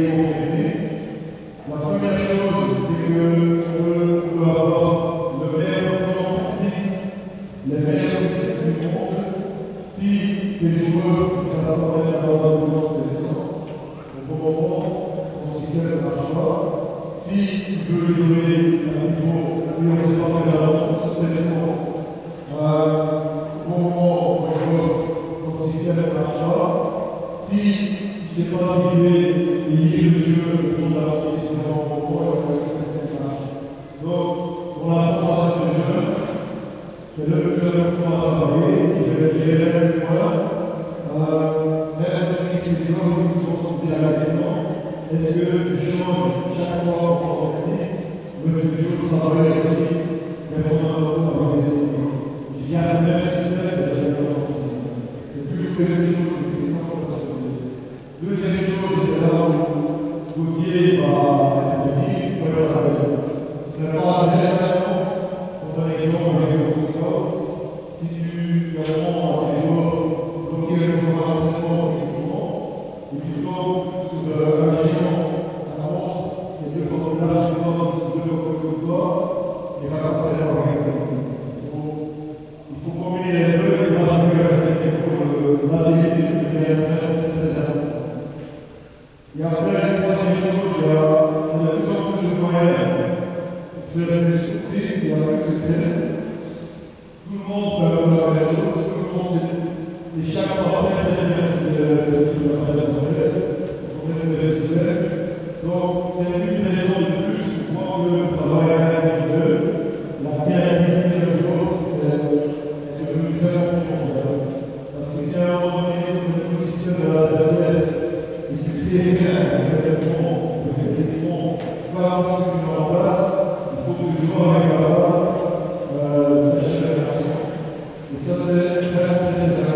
confirmer. La première chose, c'est qu'on peut avoir le meilleur plan technique, les meilleurs systèmes du monde. Si les joueurs s'attendaient à avoir de l'organisation, au bon moment, ton système ne marche pas. Si tu veux jouer à un niveau, et on ne sait pas faire la pression, au bon moment, ton système ne marche pas. Si tu ne sais pas arriver et lire le jeu pour la décision au moment, le système marche. Donc, pour la formation des jeunes, c'est le plus important à travailler. Je vais gérer le point. Même si c'est comme nous sommes sortis à l'accident, est-ce que tu changes chaque fois pour organiser, mais c'est toujours travailler aussi les fondamentaux pour organiser. Je garde le même système et je vais le même système. C'est toujours quelque chose qui est important. Deuxième chose, c'est là où Gauthier va intervenir, il faut le travailler. Ce n'est pas la dernière pour ton exemple avec le conscience. Si tu vraiment un jour bloqué le jour à l'entraînement et tu tombes sur un géant, un monstre, et deux fois de plage, deux fois de toi, il va pas faire il faut combiner les deux et pas arriver à cette l'agilité, c'est le meilleur très important. Et après, la troisième chose, il y a de plus en plus de moyens de faire des surprises, il y a plus de secrets. Tout le monde fait la même chose, tout le monde c'est chaque fois très bien ce que la personne fait, on est le système. Donc c'est une raison de plus pour le travail individuel, la créativité de l'autre est devenue très importante. Parce que si à un moment donné, le système de l'adversaire et tu crées rien avec les équipements, pas ce que tu mets en place, il faut que le joueur arrive à avoir sa génération. Et ça, c'est très important.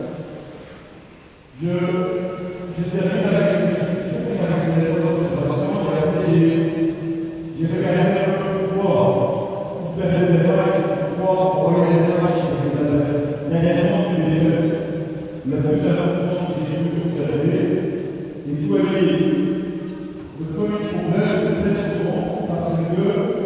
Je termine avec ces observations et après j'ai regardé un peu pour faire des matchs, pour regarder des matchs avec les adversaires. La raison du défaite, le plus important que j'ai pu observer, et tout est lié. Le premier problème, c'est très souvent parce que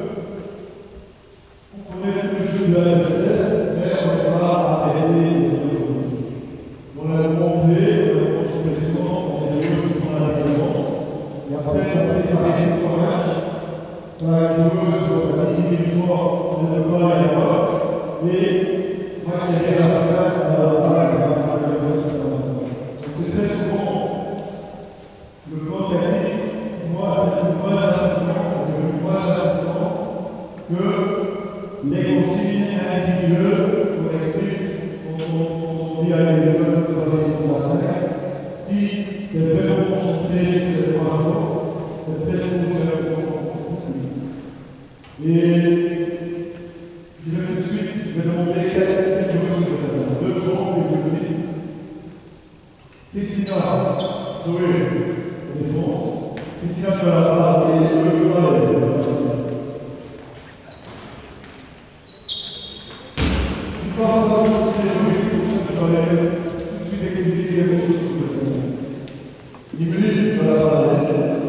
vous prenez tout le jeu de l'adversaire, mais on ne va pas arrêter. On a monté, on a construit on a des joueurs qui font la différence. Et après, on a préparé tout un match. On a une joueuse, on a mis une fois, on a le bas et la droite. Et on va gérer la fin à la base. Donc c'est très souvent le plan technique, moi, c'est moins important que les consignes individuelles qu'on explique quand on dit à l'école de la 5. Si les vraiment concentrés sur cette information, c'est très important. Et je vais tout de suite, je vais demander quelques choses sur le terrain. Deux grands et deux petits. Christina, Zoé, en défense. Christina, tu vas la parler, et deux balles. Tu vas avoir des joueurs, tu vas tout de suite expliquer quelque chose sur le terrain. Une minute, tu vas la parler.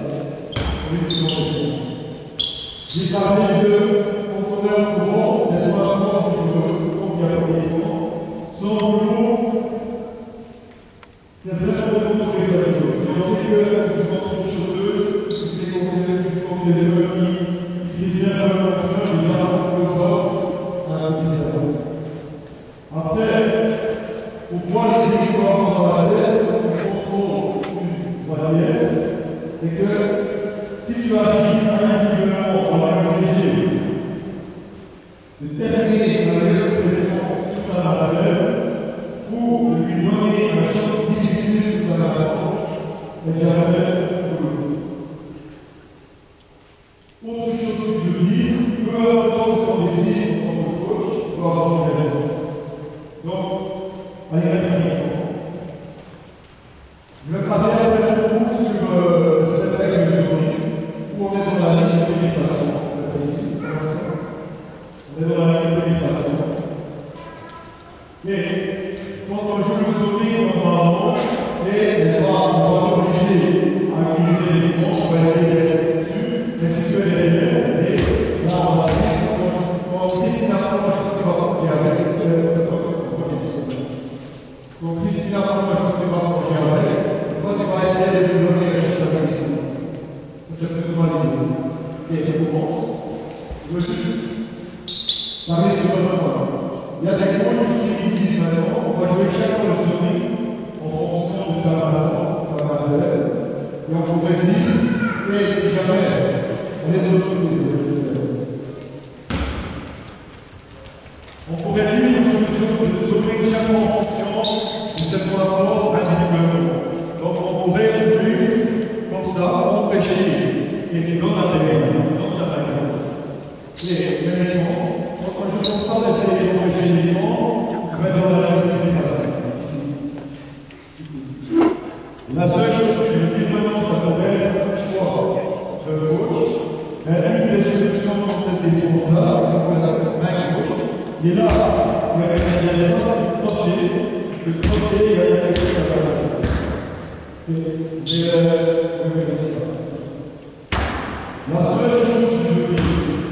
J'ai parlé de quand on est au courant, les trois formes de joueurs, comme il y a premier temps, sont lourds. C'est vraiment de montrer ça. C'est aussi que je montre une chose, tu sais qu'on est des joueurs qui viennent à l'entraîneur, déjà le sort à un petit. Après, pour pouvoir les équipes dans la tête, on contrôle une barrière, c'est que si tu arrives individuellement, on va l'obliger de terminer avec l'expression sur sa barrière ou de lui donner un choc difficile sur sa barrière, et déjà fait pour le autre chose que je veux dire, peu importe ce qu'on décide en tant que coach, il faut avoir une raison. Donc, allez, maintenant. Je vais parler beaucoup sur cette règle de survie, où on est dans la ligne de pénétration. Ici, pour l'instant. On est dans la ligne de pénétration. Et quand on joue le survie, normalement, et on va l'obliger à c'est plutôt validé. Et on commence. Le juste. Pareil sur le point. Il y a des coachs aussi qui disent maintenant, on va jouer chaque fois le souris en fonction de sa valeur. Et on pourrait dire, et si jamais on est de l'autre côté, on pourrait dire de s'ouvrir chaque fois en fonction de cette point fort individuellement. Donc on pourrait jouer comme ça, empêcher, et dans l'intérêt, dans sa valeur. Et l'élément, quand on joue comme ça, on essaie d'empêcher l'élément, on va dans la communication. Ici. La seule chose que je dis maintenant, ça s'appelle choix de gauche. Mais une des solutions dans cette défense-là, c'est qu'on a la main gauche. Et là, il y a le crochet, il y a quelque chose à faire. La seule chose que je veux dire,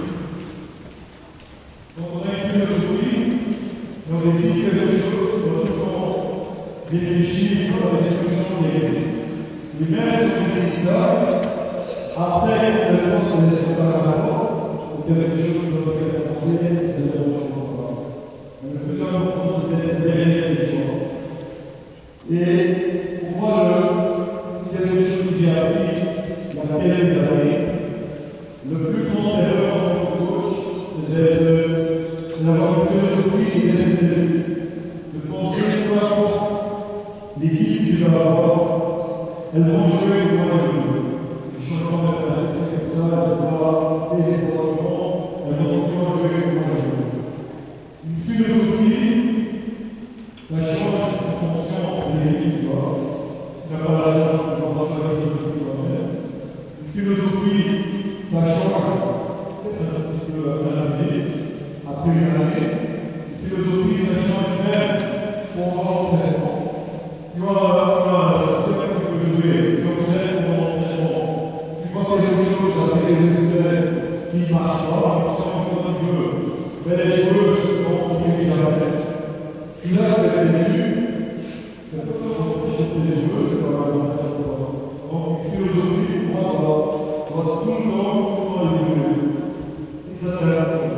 quand on a une philosophie, on décide quelque chose, on réfléchit à la solution qui existe. Mais même si on décide ça, après, on pense qu'on est sur ça à la force, ou quelque chose qui doit faire penser, c'est le changement. Le plus important, c'est d'être derrière les choix. Et pour moi, c'est quelque chose que j'ai appris il y a quelques années. Le plus grand erreur en tant que coach, c'est d'avoir une philosophie et d'être de penser que peu importe l'équipe que je vais avoir, elles vont jouer comme moi je veux. Je suis en train de passer comme ça, etc. Et c'est vraiment, elles vont jouer comme moi je veux. Une philosophie, ça change en fonction de l'équipe, tu vois. Si tu n'as pas la chance, tu vas pas choisir le truc toi-même. Une philosophie, ça change peut-être un petit peu après une année. Une philosophie, ça change même pendant l'entraînement. Tu vois, c'est ça que tu peux jouer, tu observes pendant l'entraînement. Tu vois quelque chose après les semaines qui ne marchent pas, tu sens que tu veux. Mais les joueuses, quand on finit la tête, tu l'as fait les débuts, c'est pas ça qu'on peut chercher les joueuses, c'est pas mal. Donc, une philosophie, pour moi, doit tout le temps évoluer. Et ça, c'est la première.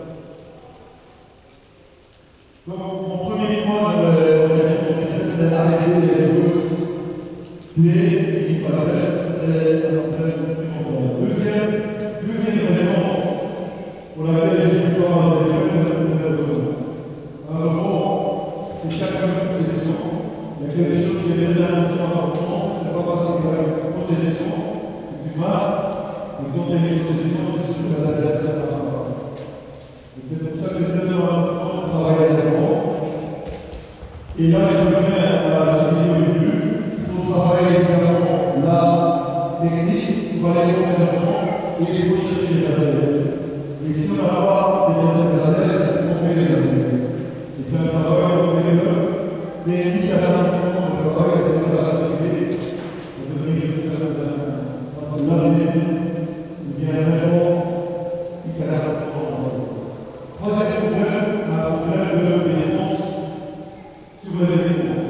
Donc, mon premier point, c'est d'arrêter les joueuses clés qui paraissent, c'est deuxième raison pour laquelle j'ai pu avoir des défenses, c'est la un rebond, c'est chacun une possession. Il y a quelque chose qui est très important, c'est pas parce qu'il y a une possession que tu marques, et quand tu as une possession, c'est ce que tu as l'adversaire par rapport. Et c'est pour ça que c'est très important de travailler là-dedans. Et là, je reviens à la stratégie au début. Il faut travailler évidemment la technique, il faut aller au développement et il faut chercher les adeptes. Et si on n'a pas des adeptes, il faut trouver les adeptes. Et c'est un travail entre les deux. Et immédiatement, le travail est de la activité, de devenir plus adepte. Parce que là, il vient vraiment immédiatement. Troisième problème, un problème de défense sur les épaules.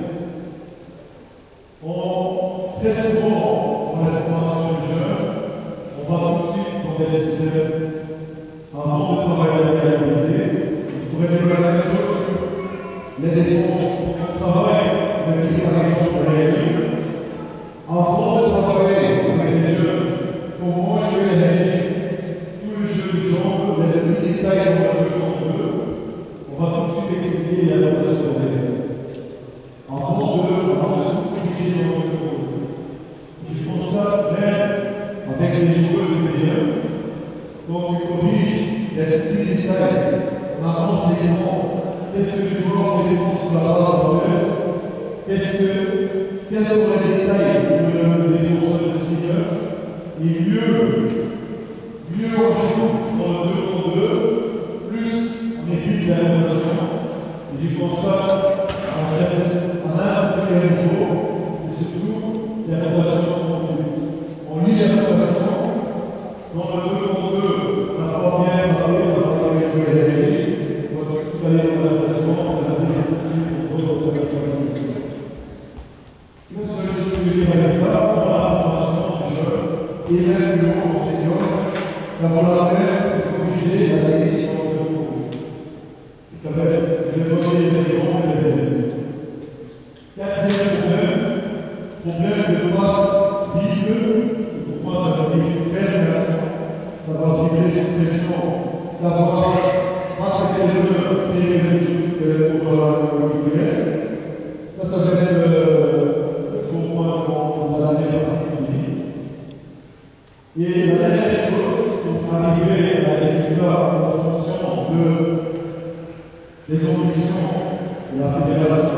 Très souvent, dans la formation de jeunes, on va tout de suite dans des systèmes avant de travailler la qualité. Je pourrais dire la même chose sur les défenses. On travaille avec par exemple les jeunes. Avant de travailler avec les jeunes, comment je vais réagir tout le jeu de jambes, les détails dans le jeu contre eux, on va tout de suite expliquer la notation des avant de corriger dans le jeu. Je constate même avec les joueurs de médias, quand tu corriges les petits détails, on a renseignement, qu'est-ce que le joueur de défense sur la barre doit faire, quels sont les détails que le défenseur de senior, et mieux on joue dans le 2 contre 2, plus on évite la notation. Et je constate à n'importe quel niveau, c'est surtout la notation qu'on fait. On lit la notation, dans le 2 contre 2, on n'a pas bien parlé, on n'a pas bien joué la régie, donc tout aller dans la notation, ça veut dire tout de suite pour d'autres de la capacité. Une seule chose que je veux dire avec ça, dans la formation du jeu, et même aller plus haut au Seigneur, ça vaut la peine de corriger et d'aller dans le haut. Ça va être le premier exemple de l'événement. Quatrième problème de passe vive. Pour moi, ça veut dire fermentation, ça va vibrer sous pression, ça va pas traiter l'odeur qui est pour le cuillère. Ça va être le point qu'on va aller particulier. Et la dernière chose, pour arriver à des résultats en fonction des ambitions de la fédération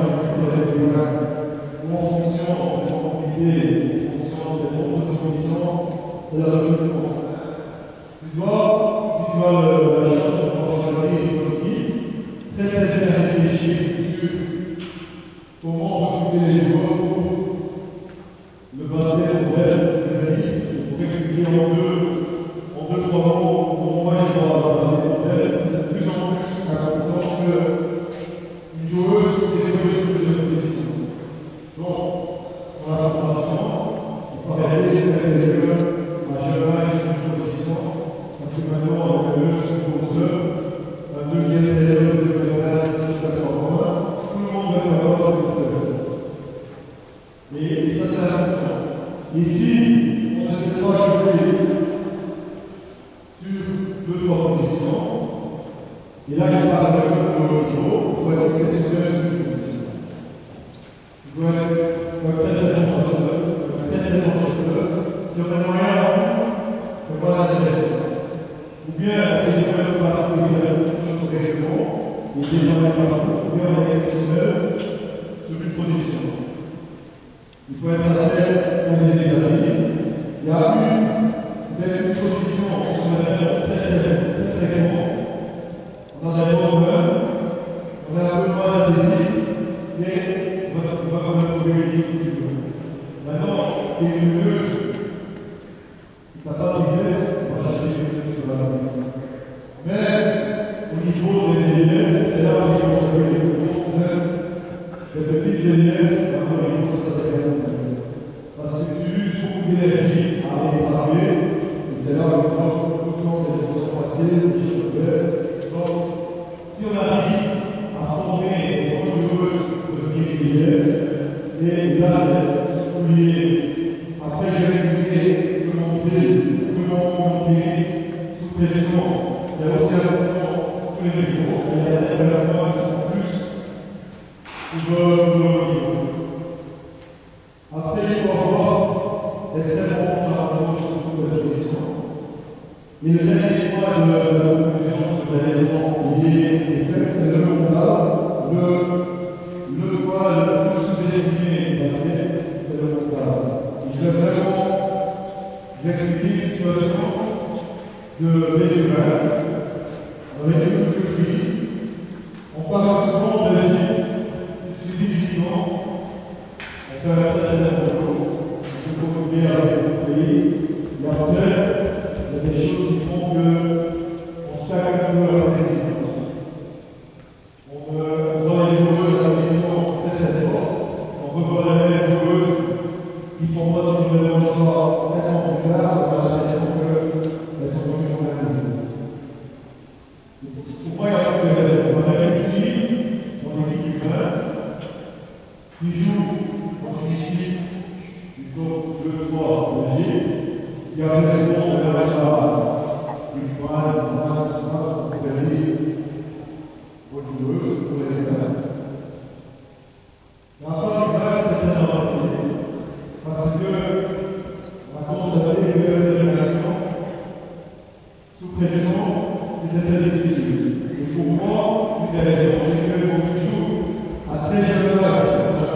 ou en fonction de l'entité, en fonction des propositions, c'est la recrutement. Tu dois, si tu as la chance de pouvoir choisir une équipe, très bien réfléchir sur comment recruter les joueurs pour le passer au modèle pour expliquer en deux, trois mots comment moi je dois passer le modèle. C'est de plus en plus important qu'une joueuse, c'est une joueuse de plusieurs positions. Donc, pour la formation, il faut arrêter de mettre les joueurs à jamais sur une position, parce que maintenant, avec le jeu sur un deuxième élève de préparer tout le monde va avoir le faire. Et ça, c'est important. Et si on ne sait pas jouer sur deux, trois positions, et là, je parle de haut niveau, il faut être exceptionnel sur une position. Il faut être très défenseur, très défenseur. Si on a moyen en tout, c'est pas intéressant. Ou bien, si on ne peut pas faire quelque chose correctement, il est dans la partie, ou bien on est exceptionnel sur une position. Il faut être à la tête, ça les amis. Il y a une position qu'on a fait très bon. On a des bons meubles, on a un peu moins athlétique, mais on va quand même trouver une équipe. Maintenant, une meuse, qui n'a pas de vitesse, on va chercher une meuse sur la route. Mais au niveau des élèves, c'est là où il faut trouver les gros problèmes. Les petits élèves, maintenant, il faut s'adapter. Parce que tu uses beaucoup d'énergie à aller travailler, et c'est là où il faut tout le temps des choses faciles, des choses belles. Donc, si on arrive à former des bonnes joueuses de devenir régulières, et là, c'est oublié. Après, je vais expliquer comment monter sous pression. C'est aussi important pour tous les niveaux. Il y a certains points qui sont plus pour le niveau. Après, il faut avoir des très bons fondamentaux sur toutes les positions. Et le dernier point de la conclusion sur les raisons liées aux faits, c'est le mental. Le point le plus sous-estimé c'est le mental. Je vais vraiment expliquer une situation de Bézévin, avec une coupe de fruits. On parle souvent de l'Égypte, je suis 18 ans. On fait un très important, on peut couvrir avec le pays. Et après, il y a des choses qui font qu'on stagne un peu avec les équipements. On voit les joueuses avec des équipements très forts. On revoit les mêmes joueuses qui font pas toujours le choix nettement plus tard, on a l'impression qu'elles sont toujours au même niveau. Pour moi, il y a une fille dans l'équipe du 20 qui joue dans une équipe du top 2-3 en Belgique, qui a raison de la une fois, pour Belgique, aux joueuses, pour les réclamer. La part du 20, c'est très avancé, parce que on a constaté que les relations sous pression, c'était très difficile. Et pour moi, une des raisons, c'est que toujours, à très jeune âge,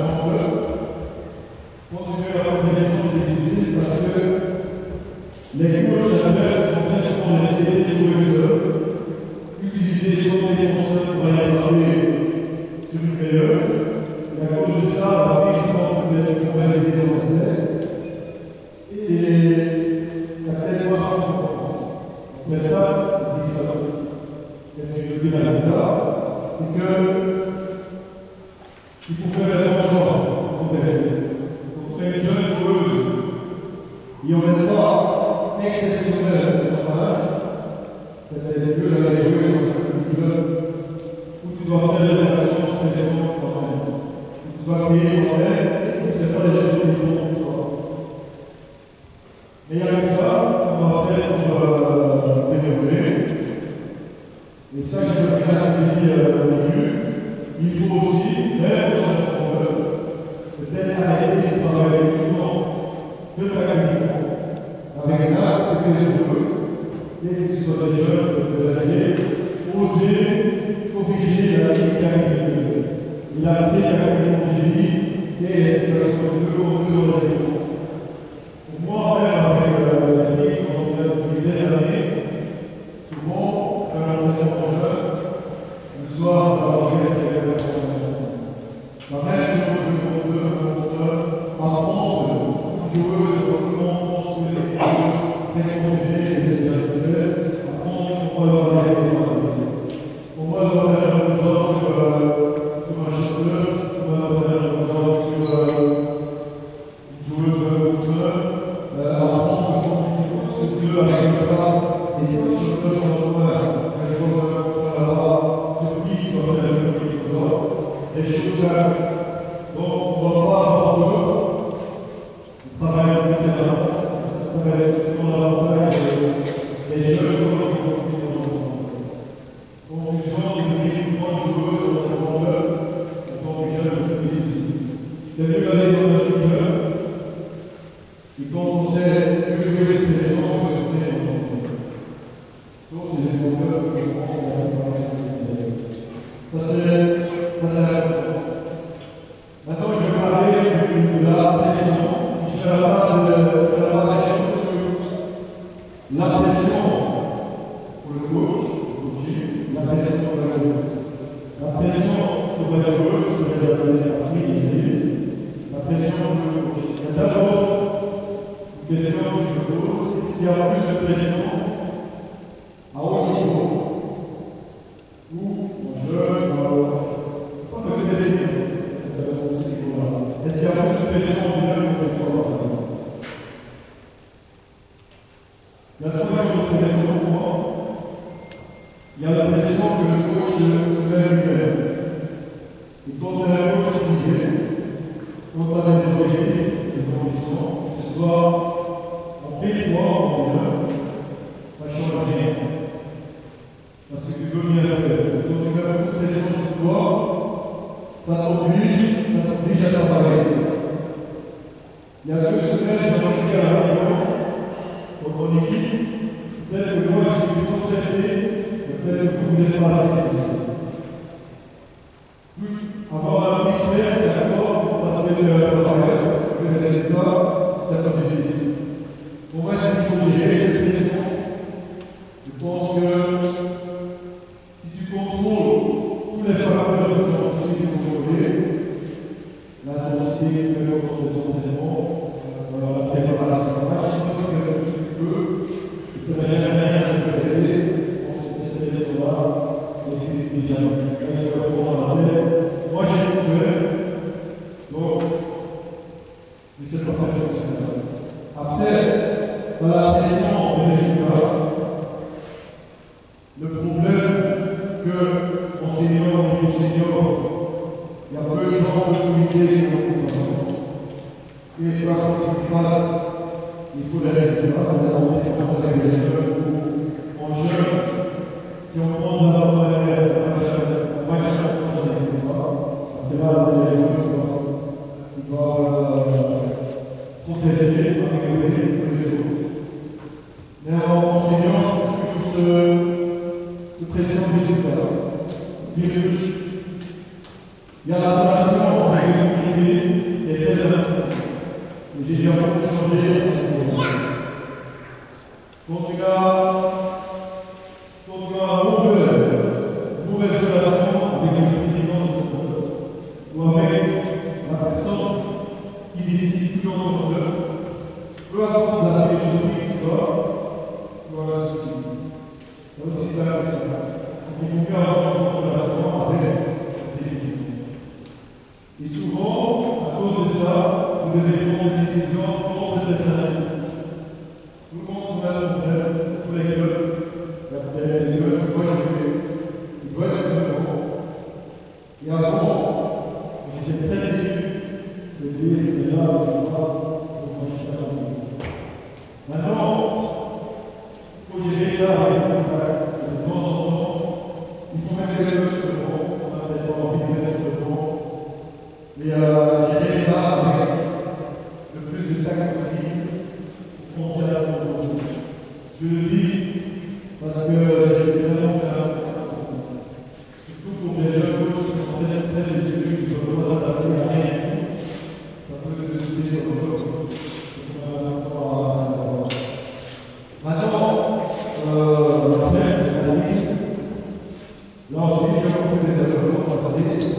continuer la compétition, c'est difficile parce que les coachs adverses sont très souvent laissés jouer seuls, utiliser son défenseur pour aller frapper sur une meilleure. Et à cause de ça, la physiquement peut être mauvaises idées dans sa tête. Et il y a peut-être pas de compétence. Mais ça, c'est ça. Qu'est-ce que je veux dire avec ça? C'est que il faut faire les bons choix pour tester. Pour faire une jeune joueuse, il n'y aurait pas exceptionnel de son âge. C'est-à-dire que d'aller jouer dans un club où tu dois faire des actions spéciales pour toi-même. Tu dois payer toi-même et ce n'est pas des choses qu'ils font pour toi. Mais il y a que ça qu'on va faire pour développer. Et ça, je veux bien ce que dit au début. Il faut aussi faire dans un club, peut-être arrêter de travailler tout le temps, avec là, que les joueuses, et que ce soit des jeunes, des alliés, oser corriger la vie qui arrive. Il a été avec génie et les situations de deux dans les écoles. Pour moi, même avec la fille, quand on a depuis des années, souvent, quand on est jeune, le soir, on va manger avec les la même chose que pour apprendre une joueuse, comment construire ses joueuses, quelles confier les essais apprendre comment leur parler avec les mains. Pour moi, je dois faire un exemple sur un chanteur, on va faire un exemple sur une joueuse de moteur, apprendre comment se mieux avec le bras, et les chanteurs sont en commun, les joueurs de moteur là-bas, sur qui doit faire le exemple, des choses simples. Donc, on ne doit pas avoir peur de travailler en terrain, ça va être dans l'avantage des jeunes joueurs qui vont venir dans le monde. Conclusion, il y a beaucoup de joueurs dans le monde, autant que jeunes, c'est difficile. C'est mieux d'aller dans un club, et quand on sait que jouer sur les centres, que de venir dans le monde. Sauf si les joueurs, je pense que ça c'est important. Maintenant, je vais parler de la pression. Je vais parler des choses sur la pression pour le coach, la pression pour la joueuse. La pression sur la joueuse, c'est la pression pour le coach. Il y a d'abord une question que je pose, s'il y a plus de pression à haut niveau, ou en jeune, pas de pression. Est-ce qu'il y a plus de pression du même que le corps? Il y a trois genres de pression pour moi. Il y a la pression que le coach se met lui-même. Et quand on est un coach privé, quand on a des objectifs, des ambitions, que ce soit en pays ou en bien, ça ne change rien. Parce que tu veux bien le faire. Quand tu mets beaucoup de pression sur toi, ça t'oblige à travailler. Il y a 2 semaines, j'ai rencontré à la réunion pour mon équipe. Peut-être que moi, je suis trop stressé, peut-être que vous n'êtes pas assez stressé. Avoir un petit stress, c'est d'accord, parce que le travail, parce que les résultats, c'est positif. Pour moi, c'est qu'il faut gérer cette pression. Je pense que si tu contrôles tous les facteurs qui sont possibles de contrôler, l'intensité, le nombre de entraînements, la préparation de match, si tu fais tout ce que tu peux, tu ne peux jamais rien te aider. Je pense que cette pression-là existe déjà. Moi, j'ai tout fait, donc je ne sais pas faire comme ça. Après, dans la pression des résultats, le problème que enseignant au niveau senior, il y a peu de gens de comité qui ont compétence. Et peu importe ce qui se passe, il faut des résultats, c'est la différence avec les jeunes ou en jeune. Si on pense d'abord dans les rêves, on va chercher à penser à ce pas. C'est là, c'est les gens qui doivent progresser, améliorer tous les jours. Mais en enseignant, toujours ce pression de résultats. Il y a la relation avec le privé et très importante. J'ai déjà beaucoup changé à ce moment-là. Quand tu as une mauvaise relation avec le président de ton club ou avec la personne qui décide tout dans ton club, peu importe la philosophie que tu as un souci. C'est aussi ça que ça. Il faut bien avoir une relation avec les équipes. Et souvent, à cause de ça, vous devez prendre des décisions contre les intéressés. Tout le monde tous les clubs, les clubs qui doivent être sur le banc. Et avant, j'étais très déçu de dire que c'est là où je crois qu'on franchit la frontière. Maintenant, il faut gérer ça avec le contact. De temps en temps, il faut mettre les clubs sur le banc. On a peut-être pas envie de mettre sur le banc. Mais gérer ça avec le plus de tact possible, foncer à la proposition. Je le dis parce que j'ai vraiment ça. Surtout pour les jeunes coachs qui sont très déçus, qui ne peuvent pas s'adapter à rien du tout, ça peut se décider dans le jeu. Maintenant, la presse, les amis, là aussi, j'ai fait des erreurs passées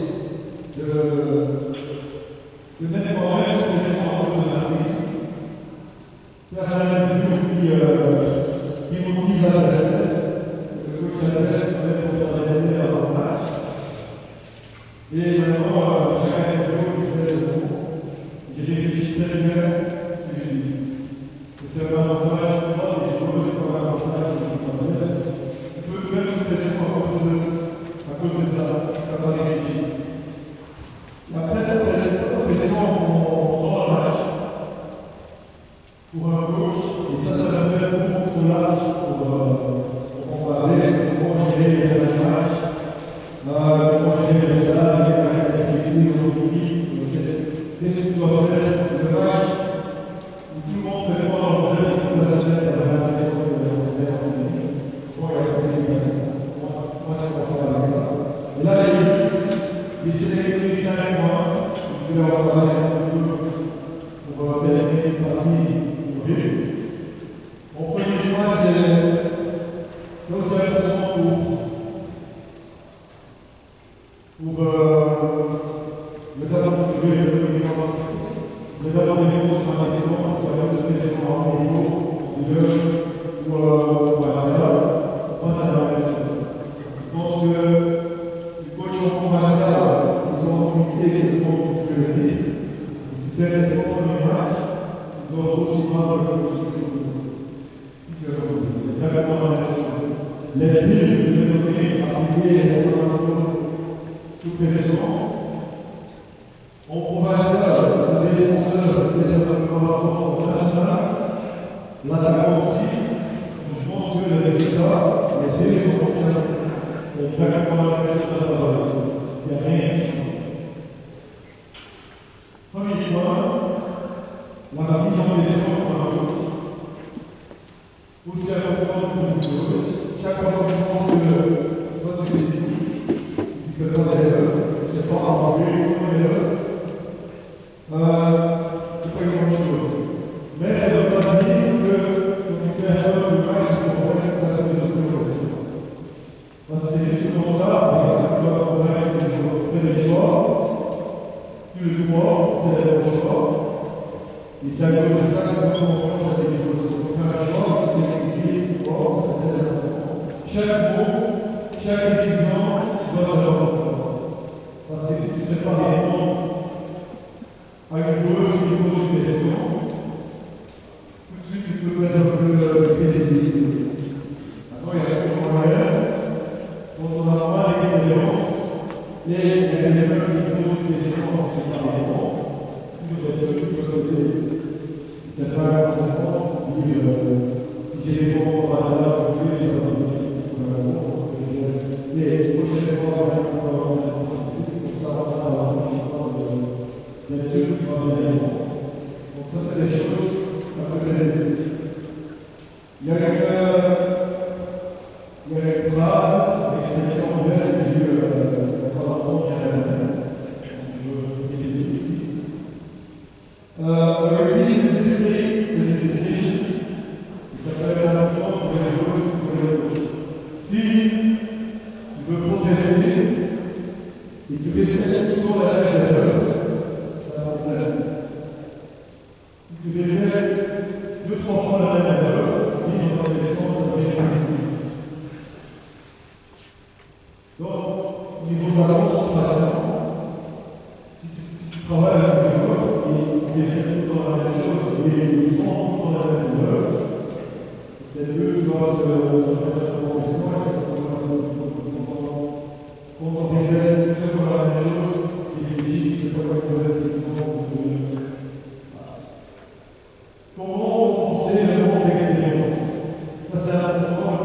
de mettre en œuvre sur les centres de l'Afrique, faire un interview qui motive l'adversaire, le coach adverse pour s'adresser à leur match. Et maintenant, chacun ses coachs, je fais le bon. J'ai réfléchi très bien ce que j'ai dit. C'est un avantage pour moi, des joueurs, c'est pas un avantage pour l'adversaire. On peut tout même se presser à cause de ça, c'est pas réfléchi. Après cette pression dans le match, pour un coach, et ça va faire beaucoup trop large pour comparer, c'est comment gérer les matchs, comment gérer les salles, les flexibles, qu'est-ce que tu dois faire le match où tout le monde fait pas dans le fait, toute la semaine, il y a la pression de la semaine en ligne. Bon, il y a des explications. Moi, je peux faire avec ça. Et là, j'ai sélectionné 5 points. Je vais en parler un peu pour vérifier cette partie. Mon premier point, c'est nos important pour le d'avoir trouvé le d'avoir des réponses sur la maison, ça va être des questions à niveau, ou à ça, moi ça va être. Je pense que le coach en Marseille, il doit communiquer le monde que le livre, il fait des premiers matchs, il doit aussi voir le coach. C'est vraiment la même chose. Les villes de l'économie appliquées les sous pression. En provincial, le défenseur est un rapport national, l'attaquant aussi. Je pense que les résultats, les deux sont exactement la même chose. Il n'y a rien qui change. Premier point, la mise en question par un coach. Aussi important que une chose, chaque fois qu'on pense que votre physique, tu ne fais pas d'erreur, c'est pas avoir vu une erreur, c'est pas une bonne chose. Mais ça ne veut pas dire que tu fais erreur de match, tu vas remettre ça de progression. Parce que c'est justement ça, parce que tu vas faire des choix, tu le dois, c'est le bon choix. Et c'est à cause de ça que nous confiance à des choses. On fait un choix, c'est expliqué, pourquoi, c'est très important. Chaque mot, chaque décision doit savoir. Parce que si tu ne sais pas répondre à une joueuse qui pose une question, tout de suite tu peux mettre un peu crédibilité. Maintenant, il y a toujours moyen, quand on a moins d'expérience, et il y a quelqu'un qui pose une question, on ne sait pas répondre. C'est pas important de dire si j'ai des bons à ça, je vais ça et la prochaine fois, on va pour savoir bien sûr, tu vas bien. Donc ça, c'est des choses ça peut les aider. Il y a une phrase, une expression anglaise que j'ai eu pendant longtemps, je veux dire ici. Repeat mistake is a decision. Ça peut être important pour les joueurs pour les coachs. Si tu veux progresser et que tu fais toujours la même erreur, ça va problème. Si tu répètes 2-3 fois la même erreur, vivre dans les sens, ça va être difficile. Donc, au niveau de la concentration, si tu travailles avec les joueurs, ils font tout le temps la même chose, et ils font tout le temps la même erreur, c'est deux doivent se mettre en condition et ça quand on révèle tout simplement la même chose, il réfléchit, c'est pas comme une décision. Comment on sait vraiment l'expérience? Ça, c'est important,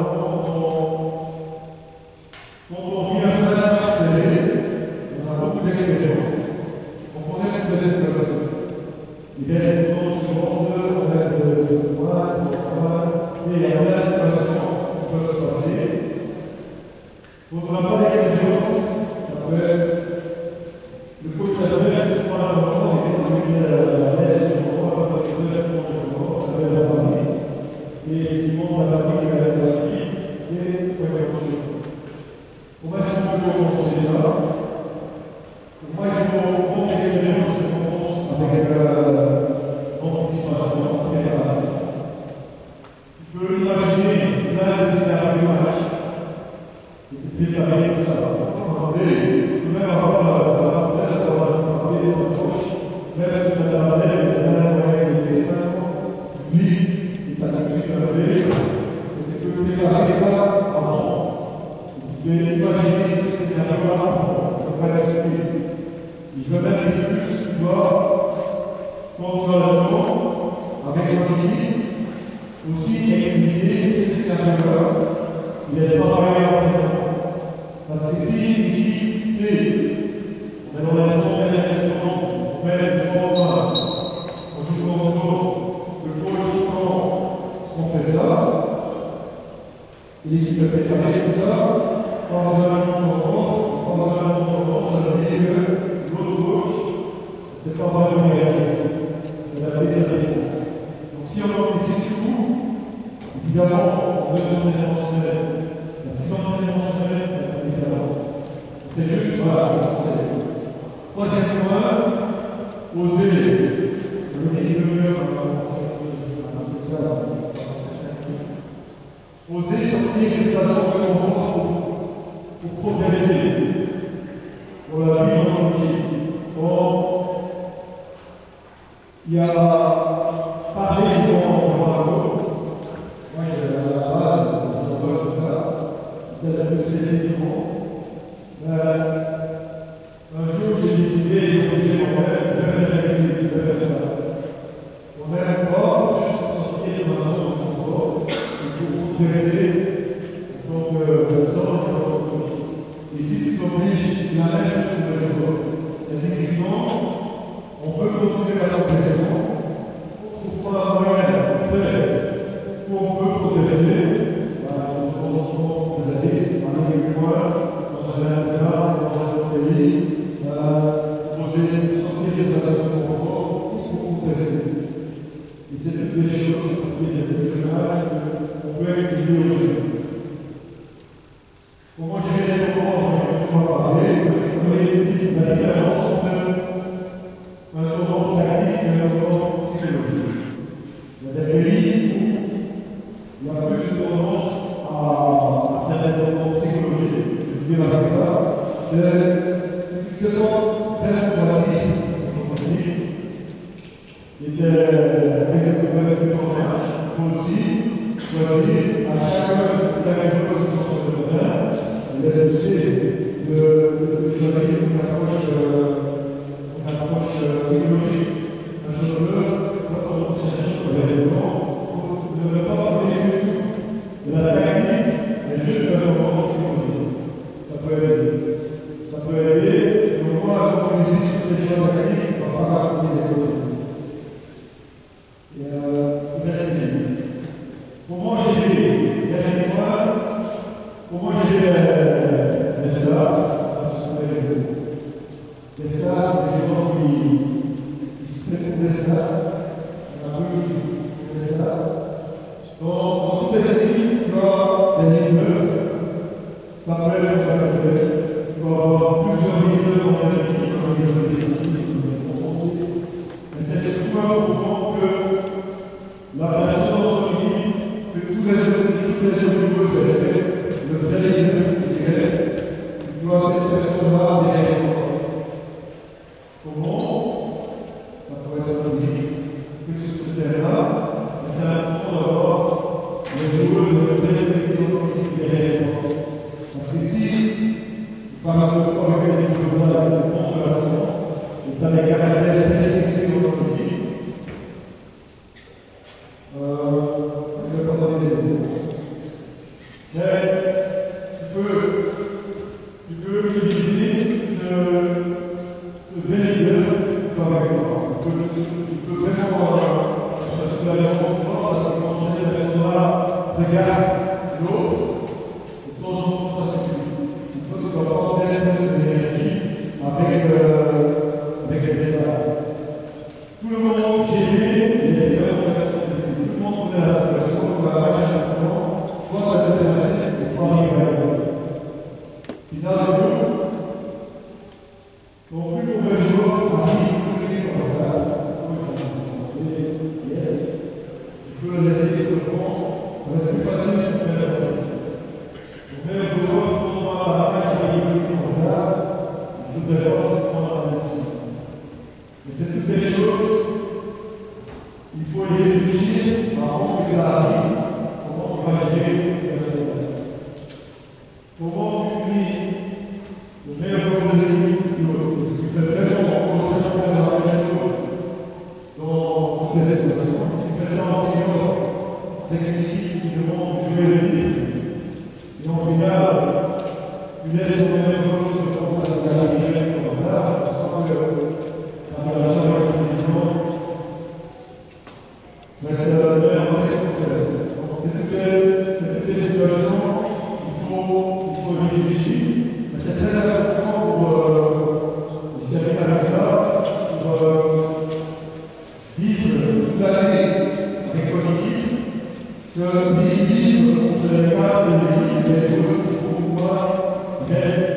quand on vit un frère serré, on a beaucoup d'expérience. On connaît toutes les situations. Il reste souvent on a de points, et il y a plein de situations qui peuvent se passer. Quand on n'a pas d'expérience, ça peut être le coach adverse, c'est pas un moment, il est dans la laisse, ça peut être un ami. Et s'il monte à la vie, il va être dans l'équipe, et il faut être autre chose. Comment est-ce qu'on peut commencer ça? Pour moi, il faut prendre l'expérience et commence avec anticipation, préparation. Tu peux imaginer plein de scénarios match et te préparer pour ça. Tu peux même avoir ça va peut-être avoir un papier dans la poche, même si tu as la tête, tu as un moyen de dessin, tu lis, et tu as tout de suite un peu, et tu peux préparer ça avant. Tu peux imaginer ces scénarios avant, ça va être surprise. Je veux même dire plus, tu vois, quand tu as le temps, avec ton équipe, aussi expliquer ces scénarios-là, il est pas pareil en présent. Parce que si l'équipe sait, mais on a le temps d'investissement, on fait le programme, on joue dans le coach, quand on fait ça, l'équipe peut préparer tout ça, pendant un moment, ça veut dire que l'autre coach, c'est pas vraiment réagir. Il a pris sa défense. Donc si on anticipe tout, évidemment, on besoin dimensionnel. La 600 dimensionnelle, c'est différent. C'est juste, voilà, troisième point, oser. Le milieu, oser sortir de sa zone de confort pour progresser. Pour la vie en équipe. Il y a pareil dans Monaco. Moi, j'ai à la base, j'adore ça. Peut-être que c'est décidément. Un jour, j'ai décidé, j'ai moi-même de faire ça. On n'aime pas juste sortir dans la zone de confort et pour progresser. Donc, personne, et si tu t'obliges, c'est la même chose que le joueur. C'est-à-dire on peut continuer à la pression, on trouve pas un moyen où on peut progresser, on a dit, on a des points, dans un cas, dans un autre pays, sortir de sa zone de confort pour progresser. Et c'est toutes les choses qui sont plus jeune âge qu'on peut expliquer aux jeunes. Comment gérer les moments dont on va parler, la différence entre un moment tactique et un moment psychologique. Il y a des pays où il y a plus de tendance à faire des moments psychologiques. Je dis avec ça, c'est seulement faire pour la vie, qui était avec le problème de tournage, faut aussi choisir à chacun sa position sur le terrain. Il est aussi de choisir une approche psychologique. Un joueur, quand on cherche des éléments, ne veut pas parler du tout de la technique, mais juste de moment psychologique. Ça peut aider. Donc moi, quand on visite sur les choix techniques, on ne va pas raconter les choses. Comment gérer dernier point, comment gérer les stars, les gens qui se prennent des stars, on a vu des stars. Dans toutes les équipes, tu as des leaders, ça peut être, tu vas avoir plusieurs leaders dans l'équipe, comme les offensifs, mais c'est surtout important que la personne dans l'équipe, que tous les autres joueurs respectent le vrai leader qui est, tu dois cette personne-là derrière toi. Comment? Ça pourrait être dit que sur ce terrain, c'est important d'avoir les regarde l'autre, de temps en temps ça suffit. Il ne doit pas mettre de l'énergie avec les salades. Tout le monde que j'ai vu, il y a différentes personnes. Tout le monde connaît la situation, on va pas simplement voir la détermination et pouvoir arriver à l'autre. Finalement, ton plus mauvais joueur arrive, il peut le yes, tu peux le laisser sur le banc, ça va être plus facile de faire la place. Ton meilleur joueur, pour moi, à la page, il arrive en retard, je voudrais pas se prendre la mission. Mais c'est toutes les choses, il faut y réfléchir avant que ça arrive, comment on va gérer cette situation-là. Comment tu dis le meilleur joueur de l'équipe que l'autre? Est-ce que tu fais vraiment faire la même chose dans toutes les situations? Si tu fais ça en senior, avec une équipe qui demande de jouer l'équipe, et en final, tu laisses ton meilleur joueur sur le camp de la direction en retard, tu sens que la relation avec le président va être la meilleure manière pour ça. Donc, c'est toutes les situations. Il faut réfléchir. C'est très important pour, je termine avec ça, pour vivre toute l'année avec ton équipe, que l'équipe, on ne fait pas de l'équipe, les choses pour pouvoir rester.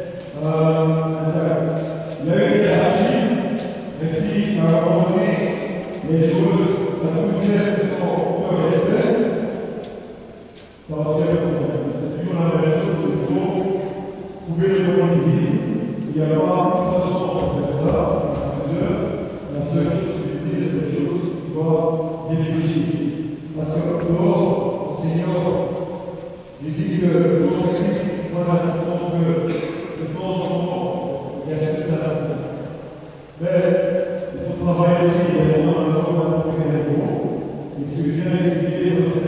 Il y a eu une hiérarchie, mais si à un moment donné, les choses, la poussière sont au respect, c'est toujours la même chose, il faut trouver le bon équilibre. Il n'y a pas une façon de faire ça, à plusieurs. La seule chose que je dis, c'est les choses que tu dois réfléchir. Parce que dehors, au senior, j'ai dit que notre équipe, moi j'attends que de temps en temps, il y a ce que ça va faire. Mais il faut travailler aussi, il y a vraiment un homme à trouver les mots. Et ce que je viens d'expliquer, c'est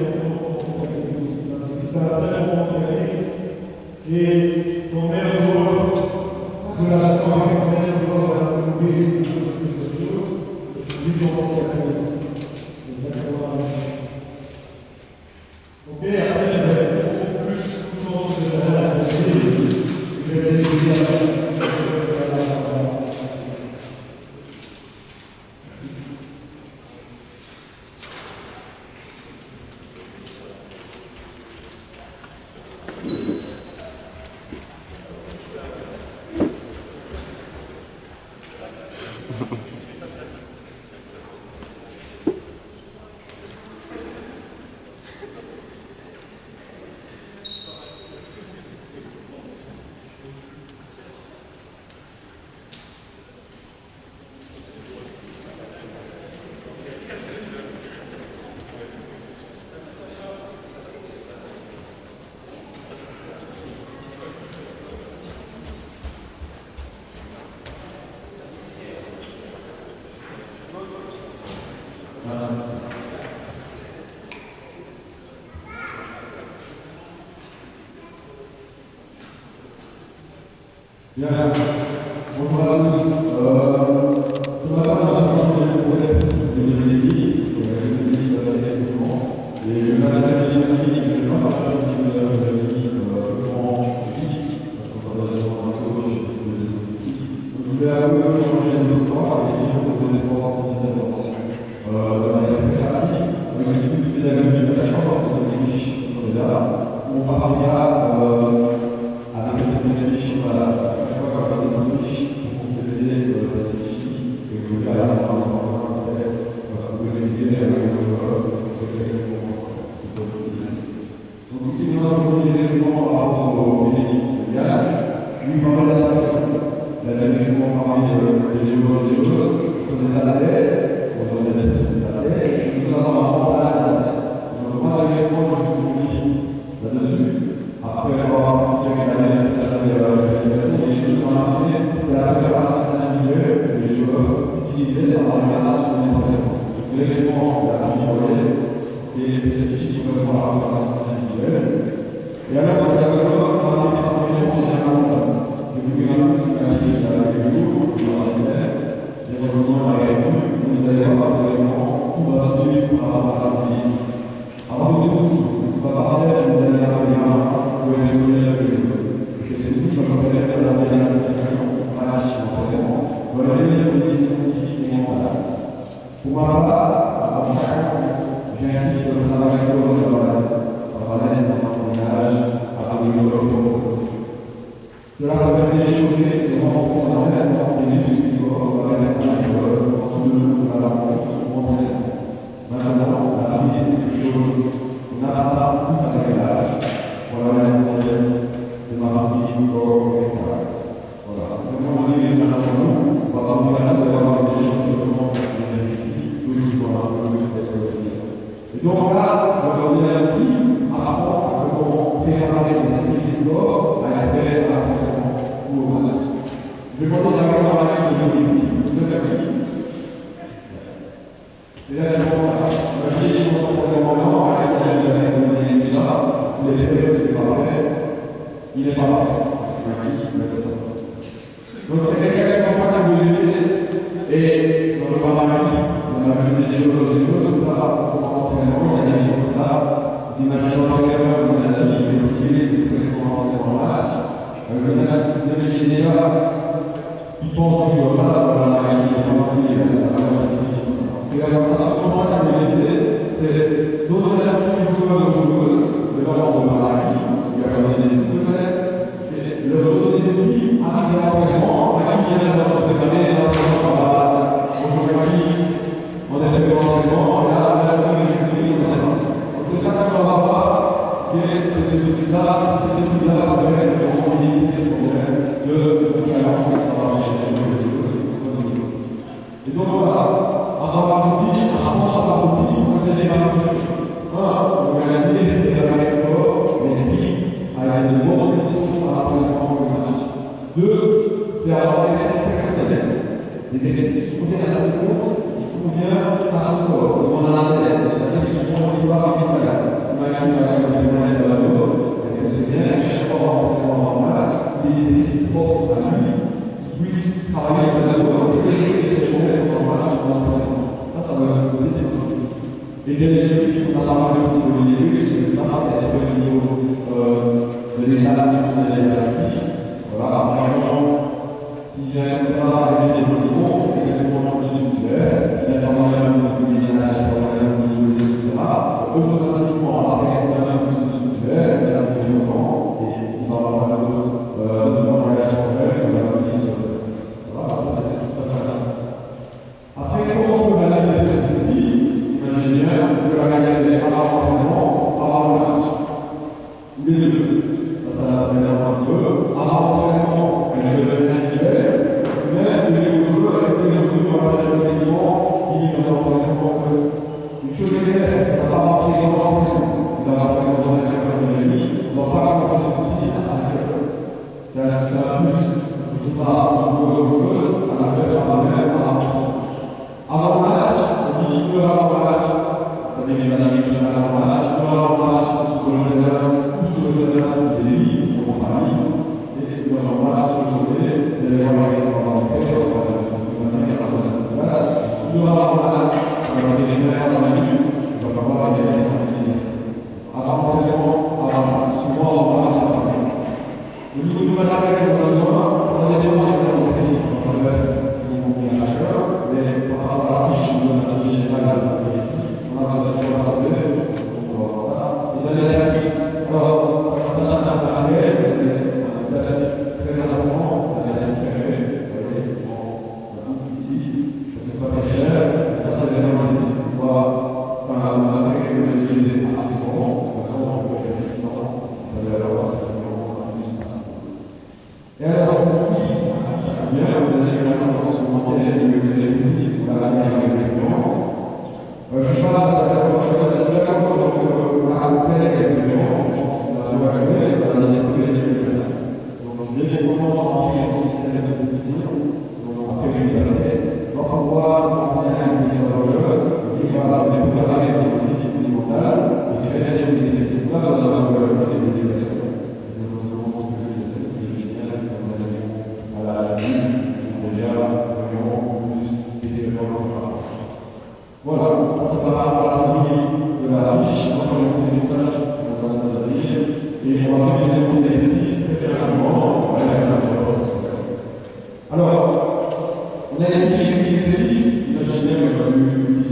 un très bon mécanisme. Et ton meilleur joueur, relation avec ton meilleur joueur va trouver une chose que ce jour, je dis ton mécanisme. Ok, après, ça va être beaucoup plus tout le monde de la réalité. Je vais les aider à la Bien, bonjour à tous. Ce matin, on a changé le concept de l'Église, et le matériel scientifique, je ne vais pas partager de l'équipe purement physique, parce qu'on va déjà dans la coach donc je vais à vous changer les autres trois et essayer de proposer trois petites interventions de manière très pratique, avec une petite pédagogie de la chance, des fiches comme ça, on partira à la cette fiche, voilà. Et alors, on va Pour ma part, avant chacun, j'insiste sur le travail de la valence en témoignage à des développements positifs. Cela permet d'échauffer et de renforcer l'entraînement et les muscles du corps dans la valence à l'école, en tout cas, la rencontre, mon entraînement. Maintenant, la rapidité, c'est quelque chose qu'on n'apprend plus à l'âge. Voilà l'essentiel de ma partie corps et espace. Voilà, c'est vraiment un livre maintenant nous, on va pas vous faire savoir des choses qui sont ici, tout le monde et donc là, je vais vous donner un petit rapport à comment préparer son esprit du sport à l'intérêt à l'entraînement ou au match. Je vais vous demander d'avoir la main de ici, de faire déjà, je pense à la vie, je pense à l'entraînement à laquelle il y a des semaines déjà, c'est les faits, c'est pas vrai, il n'est pas parfait. C'est un qui, mais de ça. Donc c'est exactement ça que vous évitez, et dans le paramètre, on a vu des choses, ça, on commence vraiment, il y a des comme ça, vous imaginez l'entraîneur, on a la vie, mais aussi c'est précisément l'entraînement en match. Vous imaginez déjà, il pense que voilà, la réalité est ici, et alors, à ce moment-là, ça vous évitez, c'est donner un petit joueur ou joueuse, c'est vraiment de la vie, qui va donner des outils, le donner des outils, arriver à l'entraînement, à qui vient notre préparé, l'entraînement, bonjour à qui, on est d'accord en entraînement, et là, la semaine est finie, on est là. Donc c'est ça qu'on va voir, c'est ces outils-là, permettent de remonter ces problèmes de talent, et donc voilà, avoir la routine, apprendre sa routine, ça c'est des valeurs. On va gagner des appareils sport, mais si, avec de bonnes conditions à l'entraînement du match. Deux, c'est avoir des exercices personnels. Des exercices qui conviennent à tout le monde, qui conviennent à son corps. On en a un test, c'est-à-dire qu'ils sont l'histoire vitale. Si ma fille va être de la mode, c'est bien, chaque fois en place, des exercices propres à lui, qui puissent travailler de la mode et résoudre les problèmes en match dans l'entraînement. Ça va être possible. Et bien les on a parlé aussi de l'idée, je sais pas, c'est un peu le niveau de l'état de la voilà, par exemple, si vient comme ça, avec des évolutions, c'est exactement le musculaire, si y a un moyen de ménage, un niveau etc., automatiquement, après un muscle musculaire, il y a un développement, et il va avoir un autre langage corporel, il va avoir une voilà, ça c'est tout à fait bien. Après, comment on peut analyser cette outil? Imaginez bien, on peut l'analyser avant l'entraînement, avant le match. Les deux. Ça s'énerve un petit peu. Avant l'entraînement, elle est individuelle, mais les joueurs avec les joueurs à la compétition, ils vont l'entraînement. Une chose est claire, c'est que ça va rentrer dans l'entraînement. Ça va rentrer dans cette personnalité, on ne va pas commencer cette petite à 5 heures. C'est un plus. Il faudra un joueur ou joueuse à la faire par même à l'entraînement. Avant le match, on dit qu'il peut avoir le match. Ça veut dire qu'il va avoir le match, il peut avoir le match sur le réserve ou sur le réserve, c'est des livres, on va parler. Et il va avoir le match sur le côté, vous allez voir les exemples en fait, ça va être une manière à poser la place. Il peut avoir le match, il va avoir des réserves dans la minute, il va avoir des exercices. Avant l'entraînement, souvent avant le match, ça va bien. Au niveau du matériel qu'on a besoin, on a des moyens de précis. On va faire mais par rapport à la fiche, on donne la fiche générale ici, on a besoin de passer, on va voir ça. Et dans l'élastique, alors, ça c'est un matériel, c'est un élastique très important, c'est un élastique fermé, vous voyez, ici, ça c'est pas très cher, ça c'est vraiment ici, on va, un matériel qu'on va utiliser assez souvent, maintenant on peut faire 600, ça va avoir vraiment plus. Et alors, bien, on a également dans ce modèle de l'exécutif pour la dernière expérience. Je ne sais pas, je vais encore rappeler l'expérience, je pense qu'on a évalué, on a découvert les jeunes. Donc, dès qu'on commence à entrer dans le système de compétition, donc après l'université, on va voir l'ancien qui est dans le jeu, et voilà, on est préparé pour les disciplines mentales, et faire des disciplines mentales dans les universités. Voilà, ça va avoir la famille de la fiche, on va monter des messages, on va dans sa fiche, et on va faire des exercices spécialement. Alors, on a des fiches d'exercices, imaginez que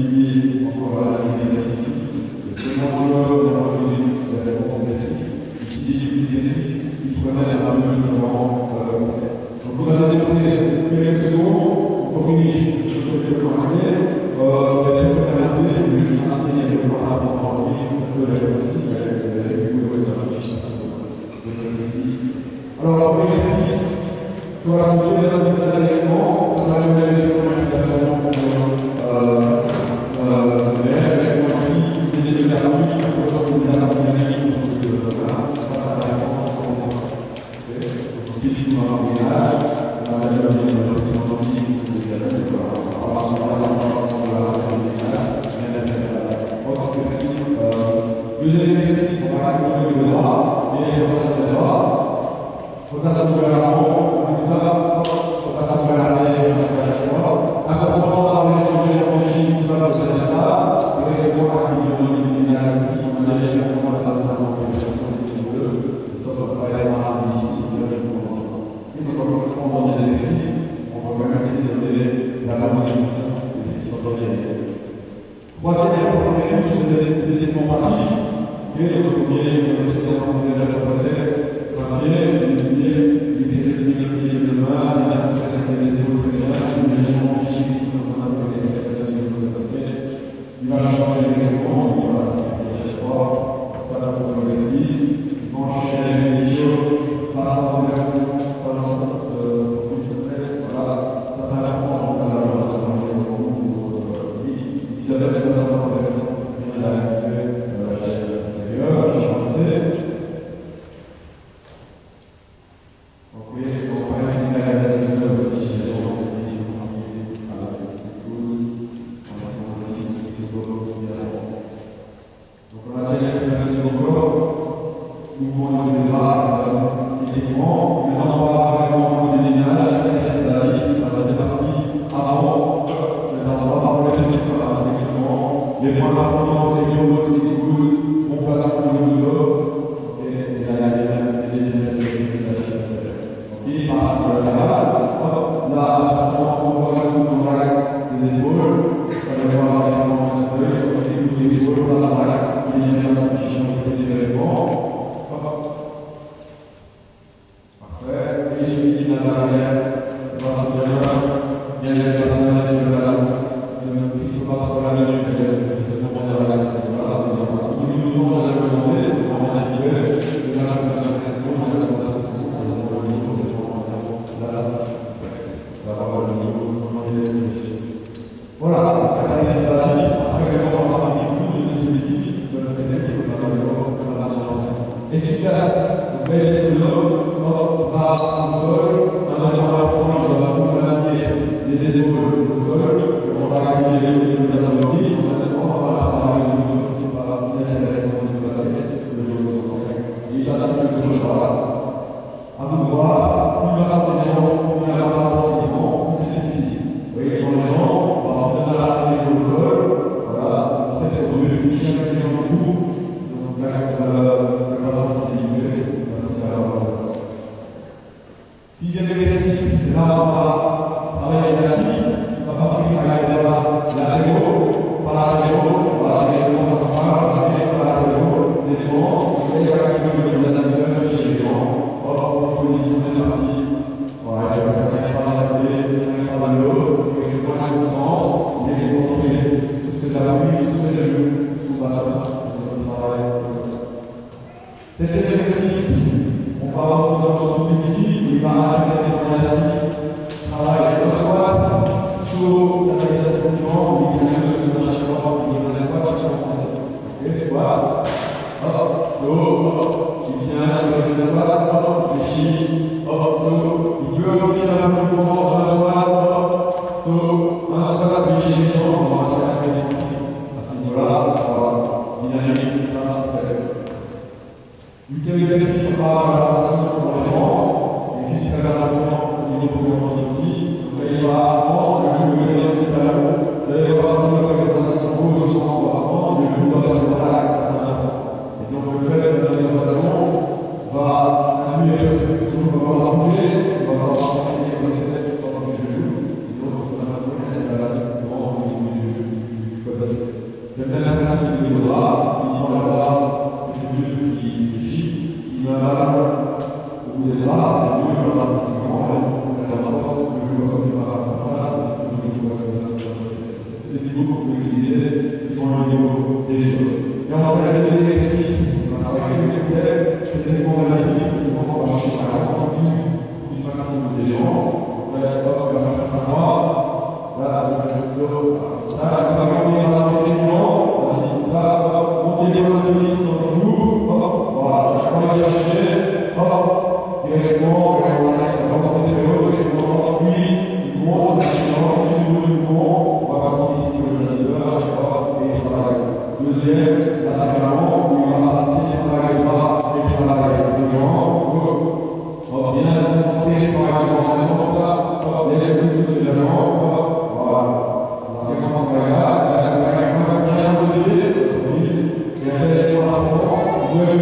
exercice, on va accélérer le droit, et rotation vers droite, rotation vers l'avant, tout ça, rotation vers l'arrière, à chaque fois. Important d'avoir échangé en Chine, tout ça, ça, et les trois activités aussi, on a déjà fait la passe à l'organisation des cibles, ça va pas être un ici, et donc quand on a des exercices, on va quand même essayer de donner la bonne définition des décisions d'organisation. Troisième point, c'est des éléments passifs. Le premier, c'est le process. Le premier, le deuxième, c'est le développement de main, la situation des épaules préférées, le légèrement physique, si on a des expressions de process. Il va changer l'élément, il va s'appliquer à chaque fois. Ça va pour l'exercice. Il va enchaîner les vidéos, passe en version, voilà. Ça, ça va prendre, ça va prendre dans les secondes. Si ça va être dans la version, il va l'activer.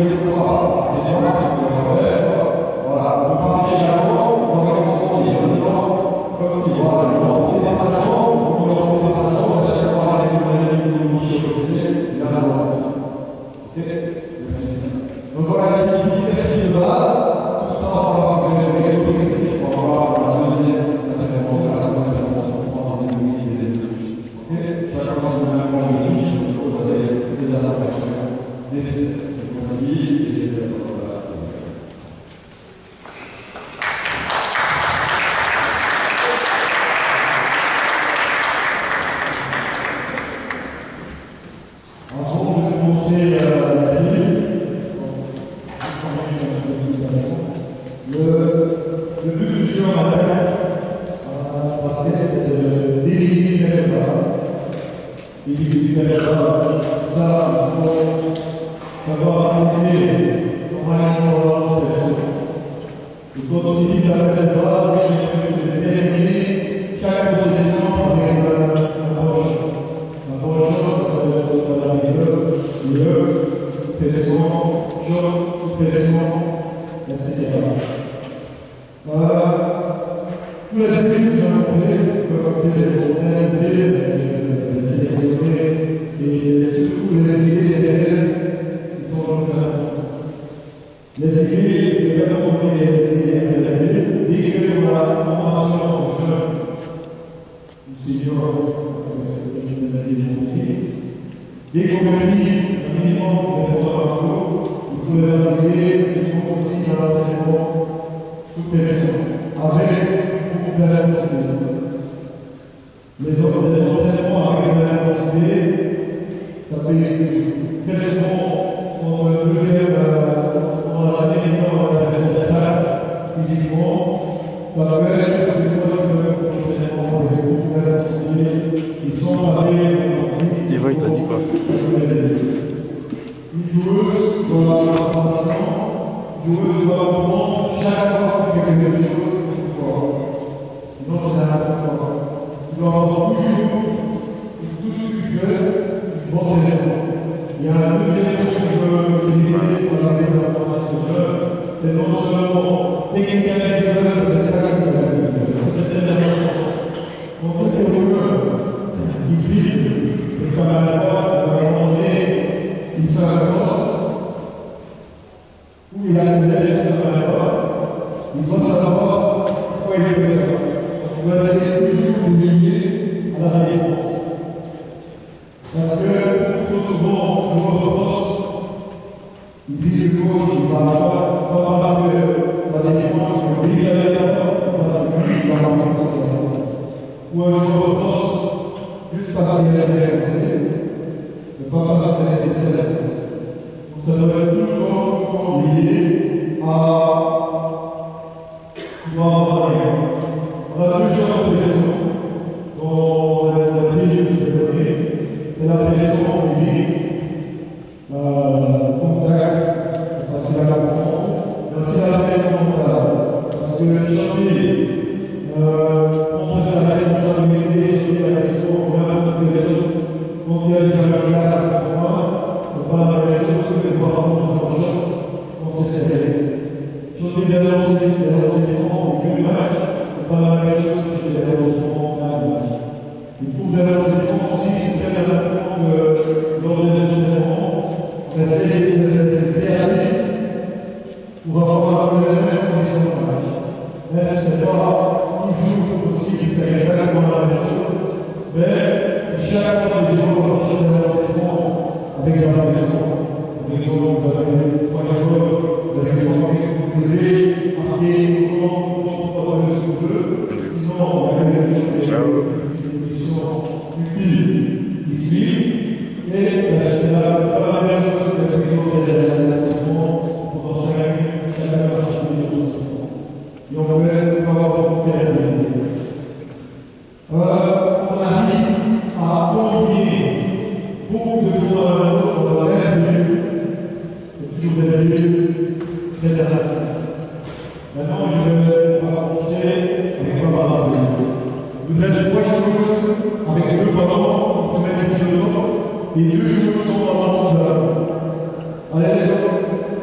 voulez ce soir, c'est bien, c'est ce qu'on va faire. Voilà, on part légèrement, on va regarder ce qu'on dit, comme si, voilà, on va prendre des passagements, on va prendre des passagements, on va chercher à voir les technologies qui là, là, ok? Donc voilà, ici, merci de base, tout ça, on va voir ce que je vais faire, on va voir la deuxième intervention, la troisième intervention, on va voir les technologies, ok? Chacun pense que la même chose, vous avez des adaptations nécessaires. Merci, et le but du jeu en attaque, c'est d'éliminer les caméras. Éliminer les caméras, ça, il faut savoir appliquer normalement la situation. Et quand on utilise la caméra, c'est d'éliminer chaque possession avec un approche. L'approche, ça veut dire pression, choc, pression, etc. Tous les techniques que j'ai montrées, comme les centaines les sélectionner, et surtout les idées des élèves qui sont dans le terrain. Les idées, également les idées dès que la formation en jeune, ou senior, dès qu'on utilise un minimum de formation, il faut les appliquer, ils sont aussi dans l'entraînement sous pression, avec une intensité. Les entraînements avec de l'intensité, ça fait quasiment entre le deuxième, dans la deuxième d'attaque physiquement, ça peut être c'est quoi le entraînement avec beaucoup d'intensité, ils sont avec. Eva, il t'a dit quoi? Une joueuse doit avoir une formation, une joueuse doit comprendre chaque fois qu'il fait quelque chose une fois. Sinon, c'est n'importe quoi. Tu dois avoir toujours, tout ce que tu fais, une bonne raison. Il y a un deuxième chose que je veux utiliser pour la mise en formation de jeu, c'est non seulement technique avec le jeu, c'est pas comme ça. C'est très important. Quand on est au jeu, qui vit, et ça va à un moment donné, il fait un cross, où il a les élèves qui sont à l'époque, il doit savoir pourquoi il fait ça. Il doit essayer toujours de lier à la défense. Parce que trop souvent, le joueur de cross, il vise le gauche, il va pas passer la défense, il vise à l'époque, parce que lui, il va pas passer ça. Ou un joueur de cross, juste parce qu'il est blessé, ne pas passer les nécessaires. Donc ça doit être toujours lié à. Il doit avoir un lien. On a deux genres de pression dans la vie que je vais donner. C'est la pression physique, le contact, facile à comprendre, mais aussi la pression mentale. Parce que le chantier, prendre sa responsabilité, chantier la pression, même les autres, quand il y a déjà le cadre pour moi, c'est pas la même chose que de voir prendre un choc quand c'est serré. Chantier des renseignements, et que le match, c'est pas la même chose que des renseignements à un match. Il trouve des renseignements aussi, c'est très important que lors des entraînements, on essaie de réagir pour avoir les mêmes conditions de match. Même si ce n'est pas toujours possible de faire exactement la même chose, mais si chaque fois les joueurs recherchent des renseignements avec la pression, par exemple, vous avez 3 joueurs, vous avez des joueurs qui marqués, comment sur 2, sinon on a des choses qui sont utiles ici, et c'est pas la même chose que les joueurs de l'enseignement pendant 5 minutes, chacun va chercher des renseignements. Et on peut avoir beaucoup de réalité. On arrive à combiner beaucoup de fondamentaux dans la même vue. C'est toujours des vues très adaptées. Maintenant, je vais commencer avec ma base. Vous êtes 3 joueuses avec 2 ballons, on se met ici dedans, et 2 joueuses sont dans l'ensemble. Allez, les autres.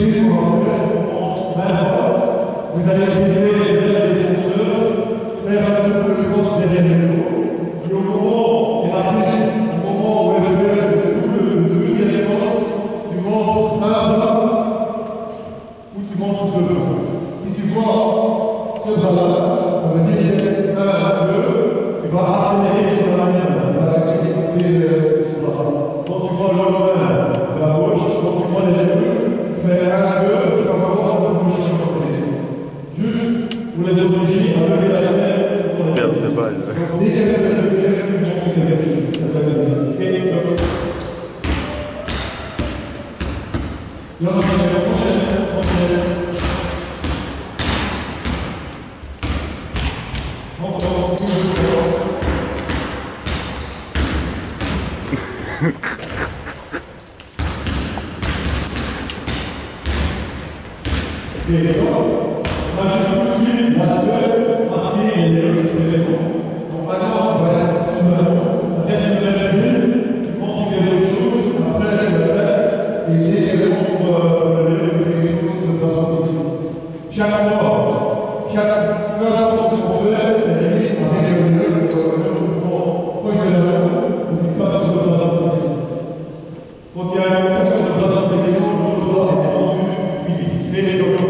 ce qu'on va faire. On commence main droite. Vous allez arriver vers les défenseurs, faire un peu de cross derrière le dos. Et au moment, et après, au moment où elle fait le deuxième cross, tu montes un bras ou tu montes tout le dos. Si tu vois ce bras-là, ça veut dire 1, 2, tu vas accélérer sur la main. Tu vas exécuter ce bras. Quand tu vois l'autre main de la gauche, quand tu vois les deux, fais 1, 2, tu vas voir la gauche sur la gauche. Juste pour les obliger à lever la tête pour la Perte de balle. Donc, dès qu'elle fait le deuxième, tu montes quelque chose. Ça s'appelle et hop. Là, on va faire la prochaine. Et ça, on va tout de suite la seule marquée et les autres présents. Donc maintenant, on va être sur le ballon, reste de la vue, tu montres quelque chose, après tu vas faire, et il est également pour faire quelque chose sur le ballon ici. Chaque fois, peu importe ce qu'on fait, les amis, avec le mouvement proche de la main, on ne dit pas sur le ballon ici. Quand il y a un mouvement sur le ballon ici, l'autre doigt est tendu, fini. Fais les deux.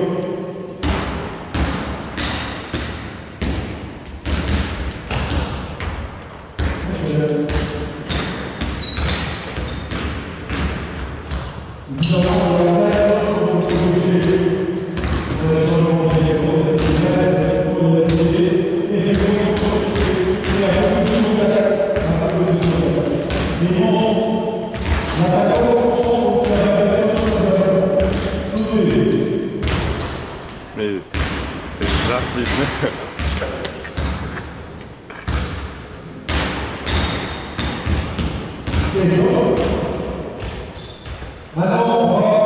Mais c'est rapide. Maintenant, on va.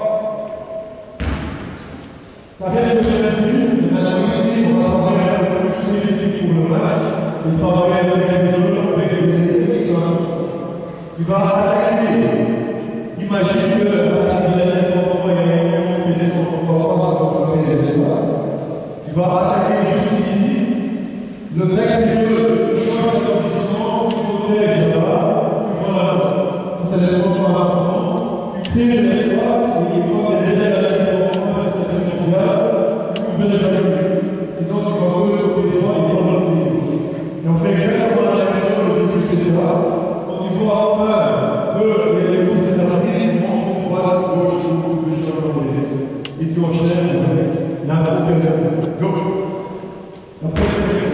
Ça vient de se maintenir. Maintenant, ici, on va travailler un peu plus spécifique pour le match. On travaille avec les tu vas attaquer. Imagine que à la dernière fois, il y a une compétition pour pouvoir les espaces. Tu vas attaquer juste ici. Le mec milieu change de position, tu protèges là-bas, tu vois là-bas. C'est le moment important. Tu crées l'espace et il faut derrière la ligne de mondiale, tu ouvres les attaques. Sinon, tu vas rouler le côté droit et prendre le côté gauche. Et on fait exactement la même chose depuis ce espace. Quand tu vois 1, 2, et les coups, c'est ça, tu montes droite, gauche, et tu enchaînes avec l'info que go. Après,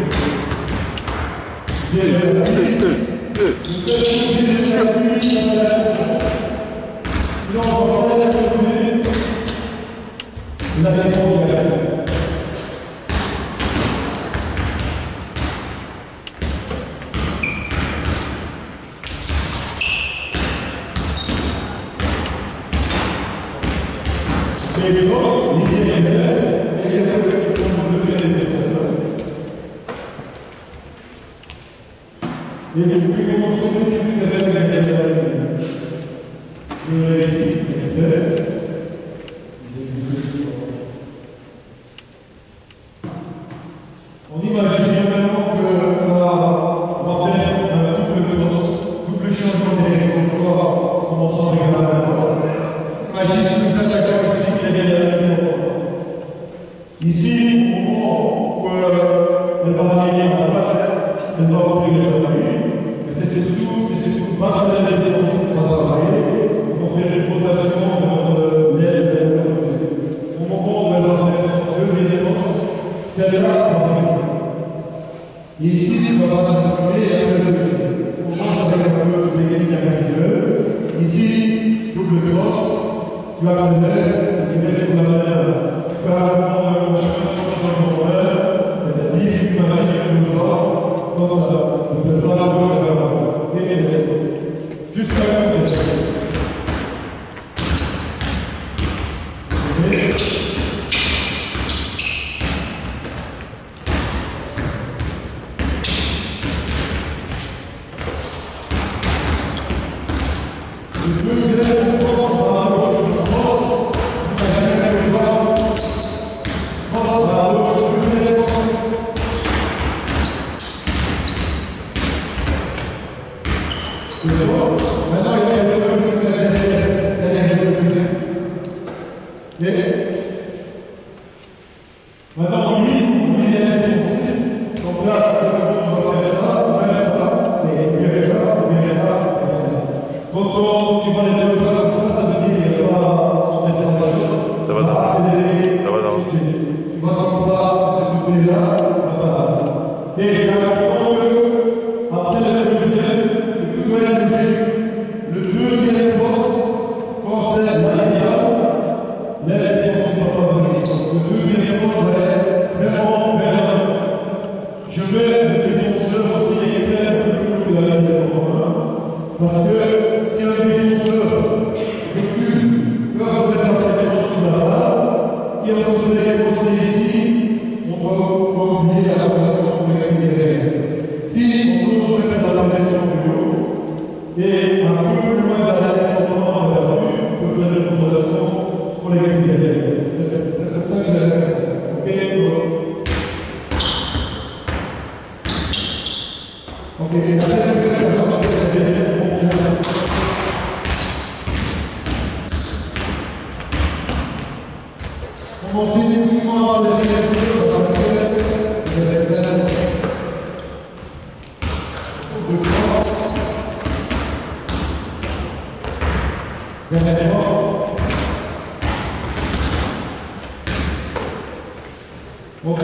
et depuis qu'on commence à faire la je réussis, on imagine maintenant qu'on va faire un double cross, double changement de direction, en commençant avec la main. Imagine que nous attaquons ici, qui est derrière la ligne. Ici, au moment où elle va arriver à droite, elle va ouvrir les attaques. Et c'est sous partenaire défensif qu'on va travailler. On va faire une rotation dans l'aile. Au moment où elle va faire deux défenses, celle-là va arriver. Et ici, tu vas pas et après le deuxième. On commence avec un peu de mécanique avec ici, double cross, tu accélères, tu mets sur la manière. Tu fais un changement horaire, et tu dis, tu imagines que nous autres, comme ça, on ne peut pas la gauche à la droite. Juste un peu. Le deuxième cross à la gauche, Ok. Maintenant, lui, il est défensif. Donc là, on va faire ça, et puis avec ça, et puis avec ça, et ça. Donc, quand tu vois les deux bras comme ça veut dire qu'il n'y a pas en testant la chose. Ça va dans. Ça va dans. Tu vas s'en voir de ce côté-là, voilà. Et c'est important que, après le deuxième force concerne l'aide défensive en favori. Le deuxième force va être vraiment vers l'avant. Je mets le défenseur aussi extrême de la ligne de commun, parce que si un défenseur recule, peut remettre la pression sur la balle, et on se fait aussi ici, on doit oublier la position de l'équilibre. Si on ose mettre la pression plus haut, et un peu plus loin de la ligne pendant la rue, on peut faire une proposition pour les équilibrer. C'est comme ça que j'allais faire ça. Ok, la deuxième on continue doucement à la ok.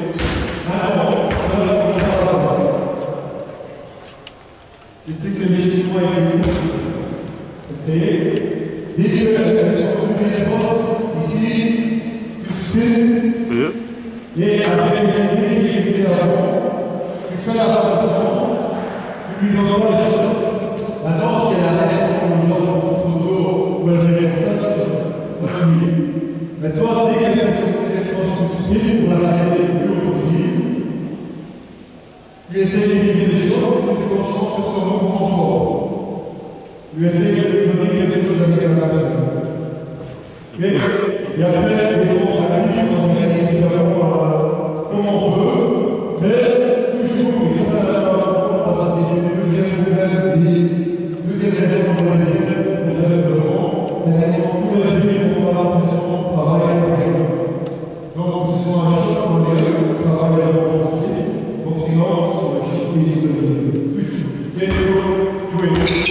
Je sais que les Chinois essayez. Dès que la deuxième force, ici, tu spins. Et avec les idées qui étaient avant, tu fais la rotation, tu lui donnes pas les choses. Maintenant, si elle a l'air sur le genre de photo, ou elle revient comme ça, tu vas. Mais toi, dès qu'elle fait cette force, tu spins pour la garder le plus haut possible. Tu essaies d'éviter des choses, tu te concentres sur son mouvement fort. Tu essaies de donner quelque chose avec sa personne. Et après, les forces actives, on organise différemment comme on veut, mais toujours, et ça, ça va parce que j'ai le deuxième problème, deuxième raison pour la défaite, vous avez le vent, mais c'est pour les défis pour avoir un travail avec eux. Donc, ce sont un choc pour les travail à l'offensive, donc sinon, c'est un choc qui existe. Et jouer.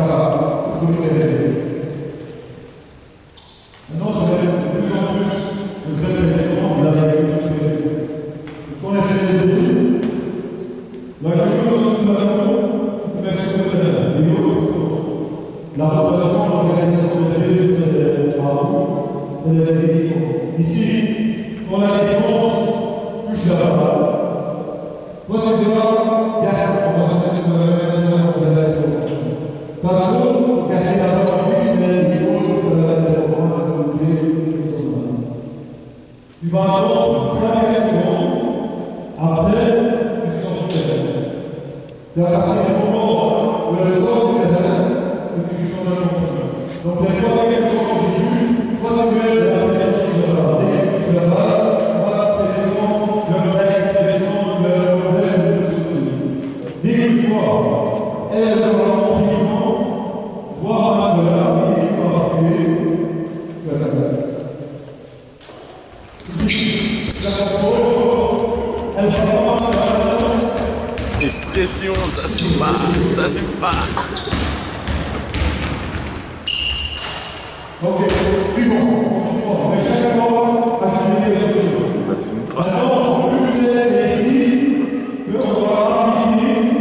Maintenant, ça va être de plus en plus Ici, quand la défense touche la balle, toi tu dois garder, on va se mettre dans la même façon. De toute façon, garder la balle, c'est l'épaule, ça va être tu vas avoir une réaction, après, tu sors du terrain. C'est à partir du moment où elle sort du terrain que tu changes de comportement. Donc, il y a trois réactions au début. Toi, tu es de la pression sur la balle, sur la balle, la pression, le pression, le problème, le souci. Dès que toi, elle va avoir un mouvement, voir cela, et il va appuyer sur la balle. Et pression, ça suffit pas, ça suffit pas. Ok, suivant. Mais chaque fois, ajouter quelque chose. Ça suffit pas. Alors, le but c'est ici qu'on va éliminer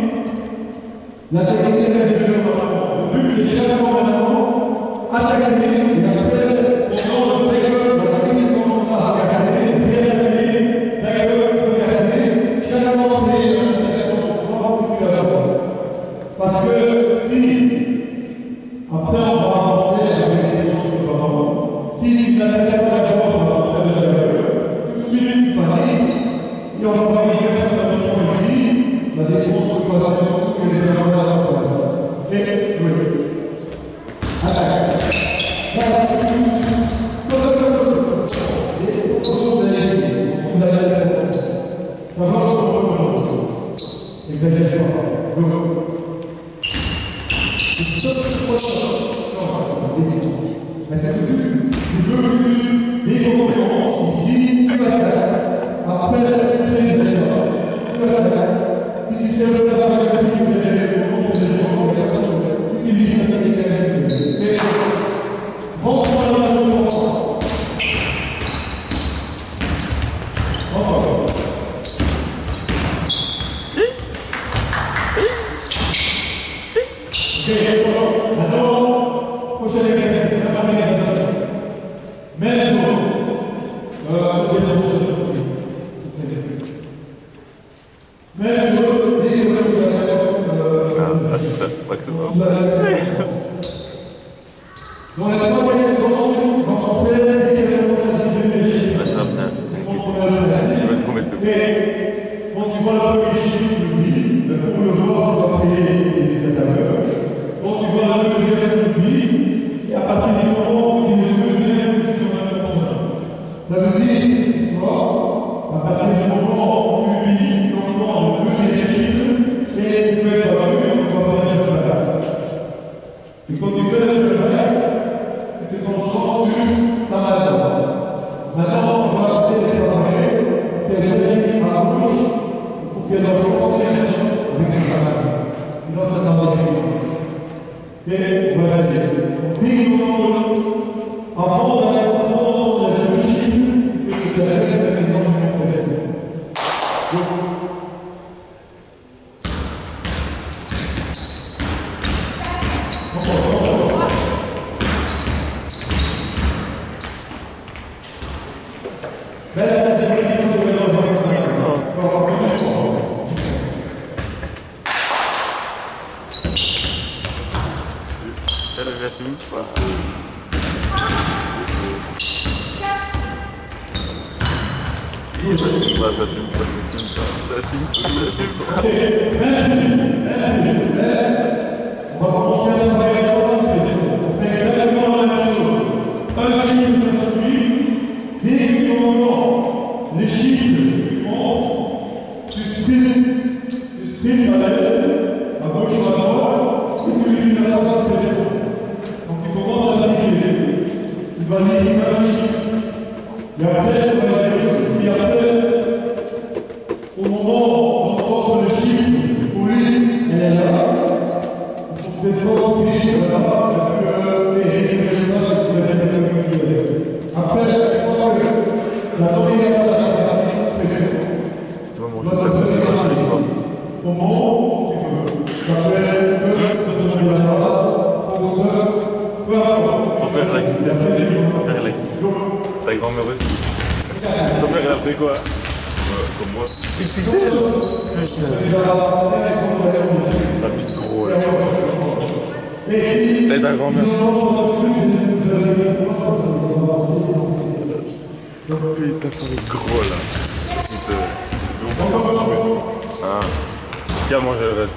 la technique de développement. Le but c'est chaque fois maintenant attaquer et après, pendant le break-up, la technique qu'on va regarder, réattaquer, break-up, regarder, chaque fois c'est une indication pour voir que tu vas faire. Parce que si, après on va avancer avec les émotions sur le ballon, si tu n'attaques pas d'abord, on va faire de la break-up, tout de suite tu paniques, et on va venir faire un ballon ici, la défense se passe sur que les erreurs à la fois. Et jouer. Attaque. Ta grand-mère aussi. Ton père, il a fait quoi? Comme moi. XXL. T'habites trop là. Là, ta grand-mère. Putain, ça va être gros là. Ah. Qui a mangé le reste?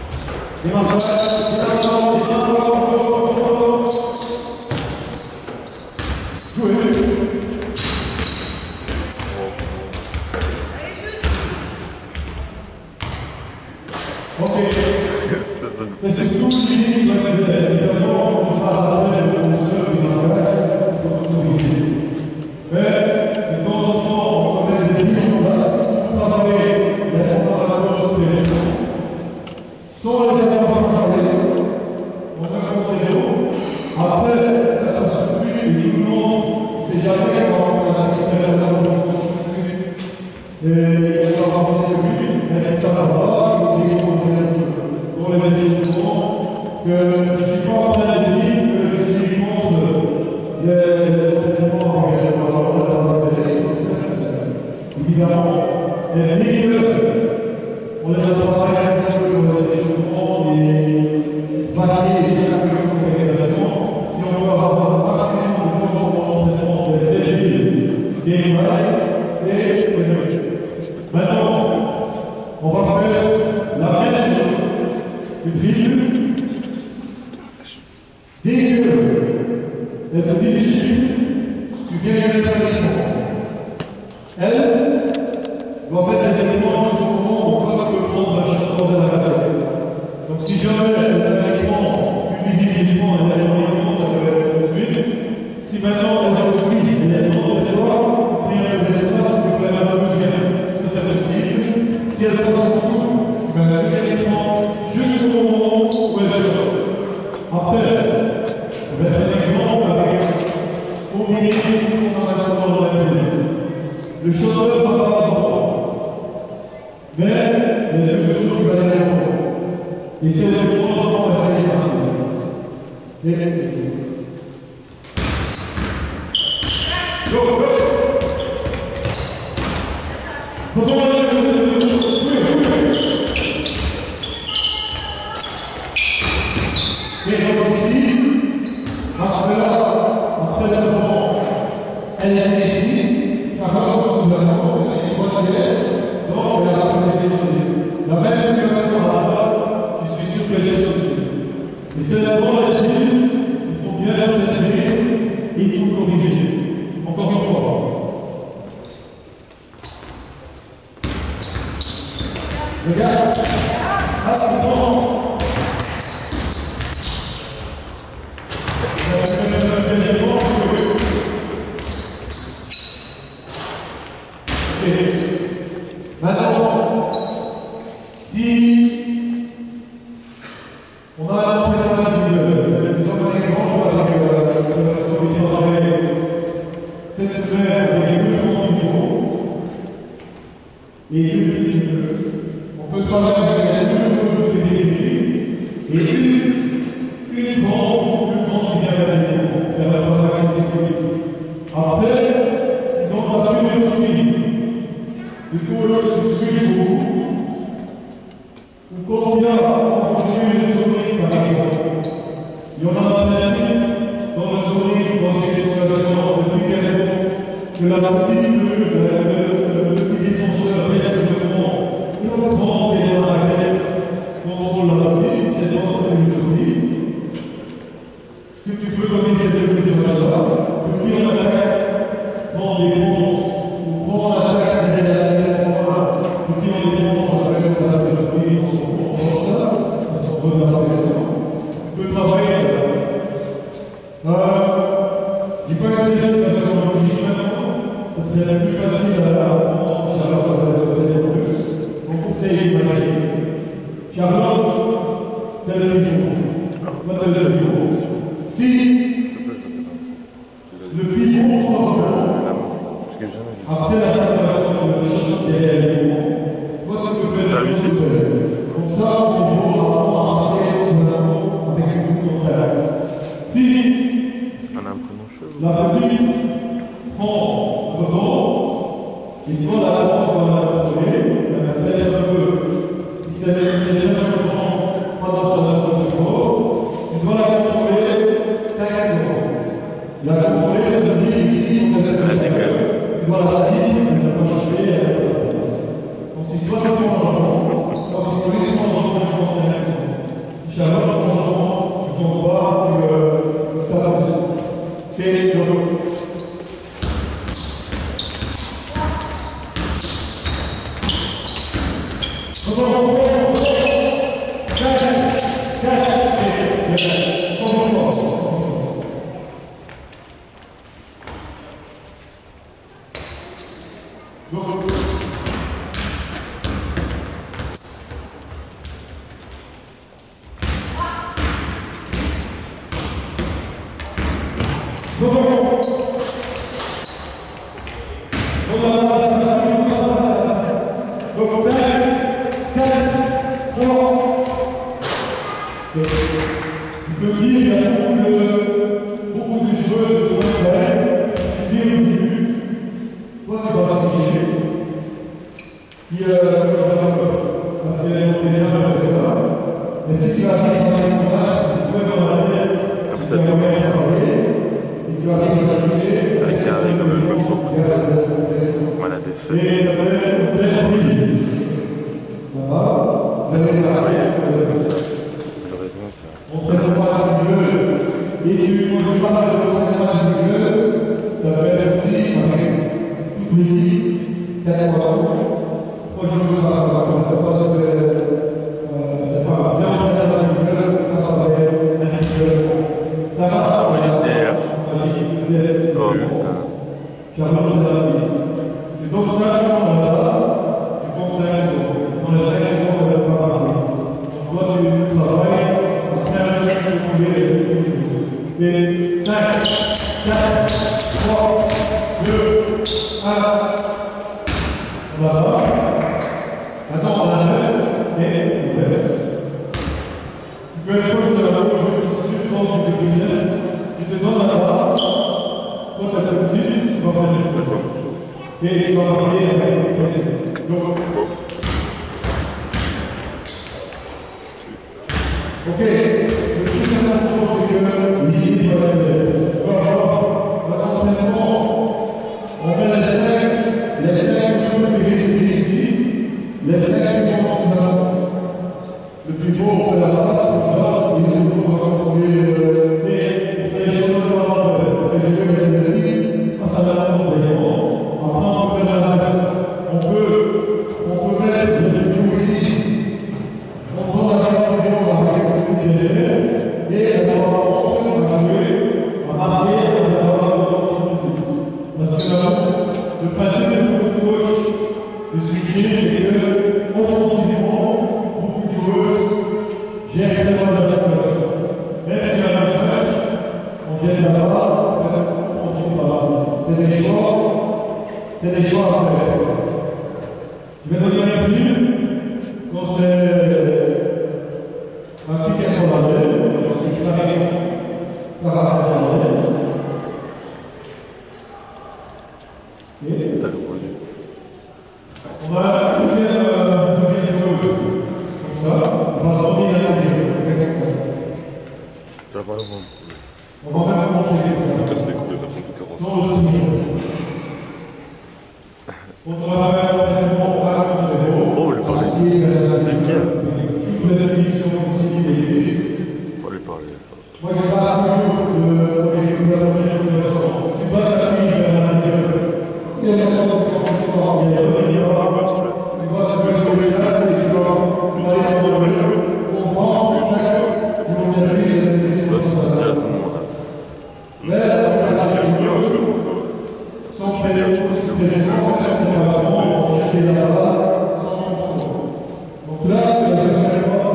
Il demande à la banque de la contrôler, peut-être un peu, si c'est bien important, pas dans son instant de cours, tu dois la contrôler 5 secondes. La contrôler, ça veut dire ici, on doit faire tu dois la saisir, tu ne dois pas chercher. Donc si toi tu prends l'argent, quand si tu prends l'argent, tu prends 5 secondes. Si jamais tu prends l'argent, tu ne prends pas, tu fais la position. Et donc, je peux dire également que beaucoup de joueurs de Montréal, qui viennent au début, toi tu vas s'afficher, qui parce que les déjà fait ça, mais si tu vas arriver dans les combats, tu peux dans la tête, tu vas commencer à parler, et tu vas arriver à s'afficher, avec carré comme le cochon. Voilà des faits. et ça va être très rapide. Là-bas, vous allez la Comme ça. J'aurais dit ça. on présente pas du bleu, et tu ne pas le présentement du bleu, ça peut être aussi avec toutes les lignes, 4 fois. Moi je veux ça, c'est pas bien en train du bleu, on va travailler un petit peu. Ça va, Oh putain. j'arrive c'est la vie. Tu donnes 5 secondes là, tu comptes 5 secondes. Dans les 5 secondes, on ne va pas parler. Donc toi tu travailles. Et 5, 4, 3, 2, 1. Voilà. Maintenant, on la laisse et on baisse. Tu peux être proche de la gauche, juste en dessous du glisser. Tu te donnes la barre. Toi, tu as ta petite, tu vas faire une fois. Et tu vas parler avec le précision. Donc, ok. Le plus important, c'est que l'île va être. Maintenant, on met les 5 qui vont ici, les 5 qui vont finalement. Le plus beau, on fait la base, comme ça, et le plus beau, on va trouver et on fait les choses on fait les jeux avec les limites, face à la montre également. Après, on peut faire la base. On peut mettre le plus ici. On prend la barre avec le et on va jouer, à marquer, parce que le principe de coach, de switcher, c'est que, offensivement, beaucoup de joueuses gèrent très mal la situation. Même si à la match, on vient là-bas, on trouve pas. C'est des choix à faire. Je vais donner un prix quand c'est un pic à travailler, ça va travailler. T'as le produit. On va faire une deuxième chose. Comme ça, on va dormir à comme ça. Tu vas pas le vendre. On va faire un conseiller comme ça. Casse les couilles de la pompe de Sans le signer. On va faire un entraînement à 0. Oh, le parler. C'est quel? Toutes les définitions possibles existent. On va lui parler. Moi, je parle toujours de la première situation. Tu vas la fille vers l'intérieur. Il y a des gens qui ont fait tu vas jouer ça et tu dois aller dans le jeu. On prend, tu vas chercher les Bah, c'est dit à tout le monde. mais on va faire sans faire des choses supérieures, c'est vraiment on va chercher là-bas sans comprendre. Donc là, c'est la deuxième fois.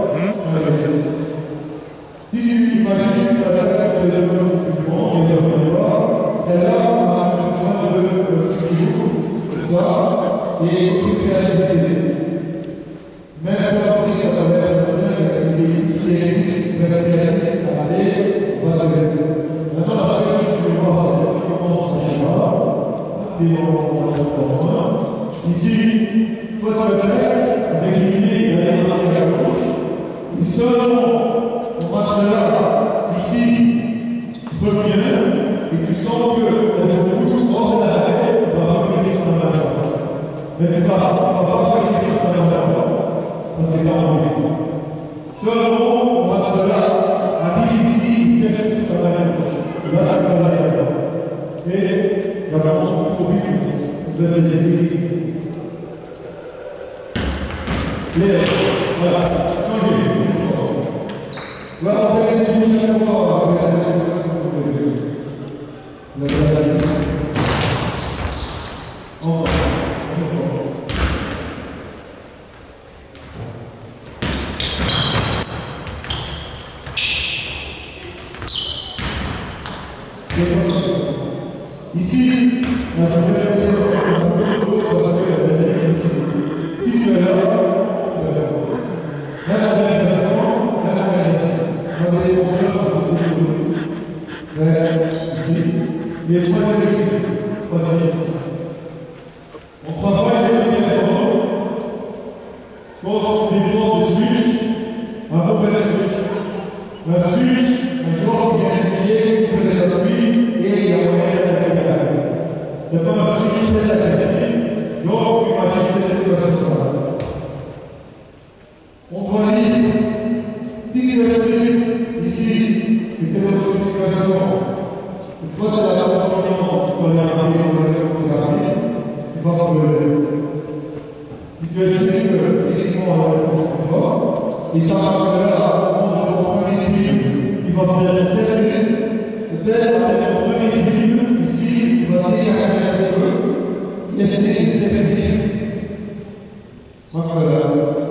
Si tu imagines que la personne fait le mouvement et le mouvement, c'est là qu'on a besoin de suivre ça et tout ce qu'elle a utilisé. Même ça aussi, ça va être un qui existe, assez, on va le mettre. Maintenant, la seule chose que je vois, c'est qu'on commence à et on va Ici, toi tu attaques avec l'idée d'aller dans la gauche. Et seulement, on passe là, ici, tu reviens et tu sens que la pousse hors de la tête, tu vas revenir sur la main. Mais tu vas pas revenir sur la main parce que tu as envie. Seulement, on passe là, à dire ici, tu fais sur la main gauche. Là, tu vas aller là-bas. Et il y a vraiment trop vite de la déséquilibre. Voilà, changez. Voilà, on fait les équipes chaque fois, on va faire la séquence. Ici, la première parce que si tu es là, la réalisation, on va les ici, les troisième. On travaille immédiatement contre les forces de switch, un mauvais switch. Un switch, on doit bien expliquer, on fait des appuis et il y a moyen d'attaquer. C'est pas un switch très agressif, donc imaginez cette situation-là. On doit lire, si tu es ici, tu fais d'autres situations. Tu vois, tu as l'accompagnement, tu peux aller arriver dans le conservateur, tu vas pour si tu es physiquement à la confort, et par cela, on va prendre une équilibre qui va faire 7 minutes, peut-être avec un premier équilibre, ici, tu vas dégager un petit peu, et essayer de 7 minutes. Donc voilà.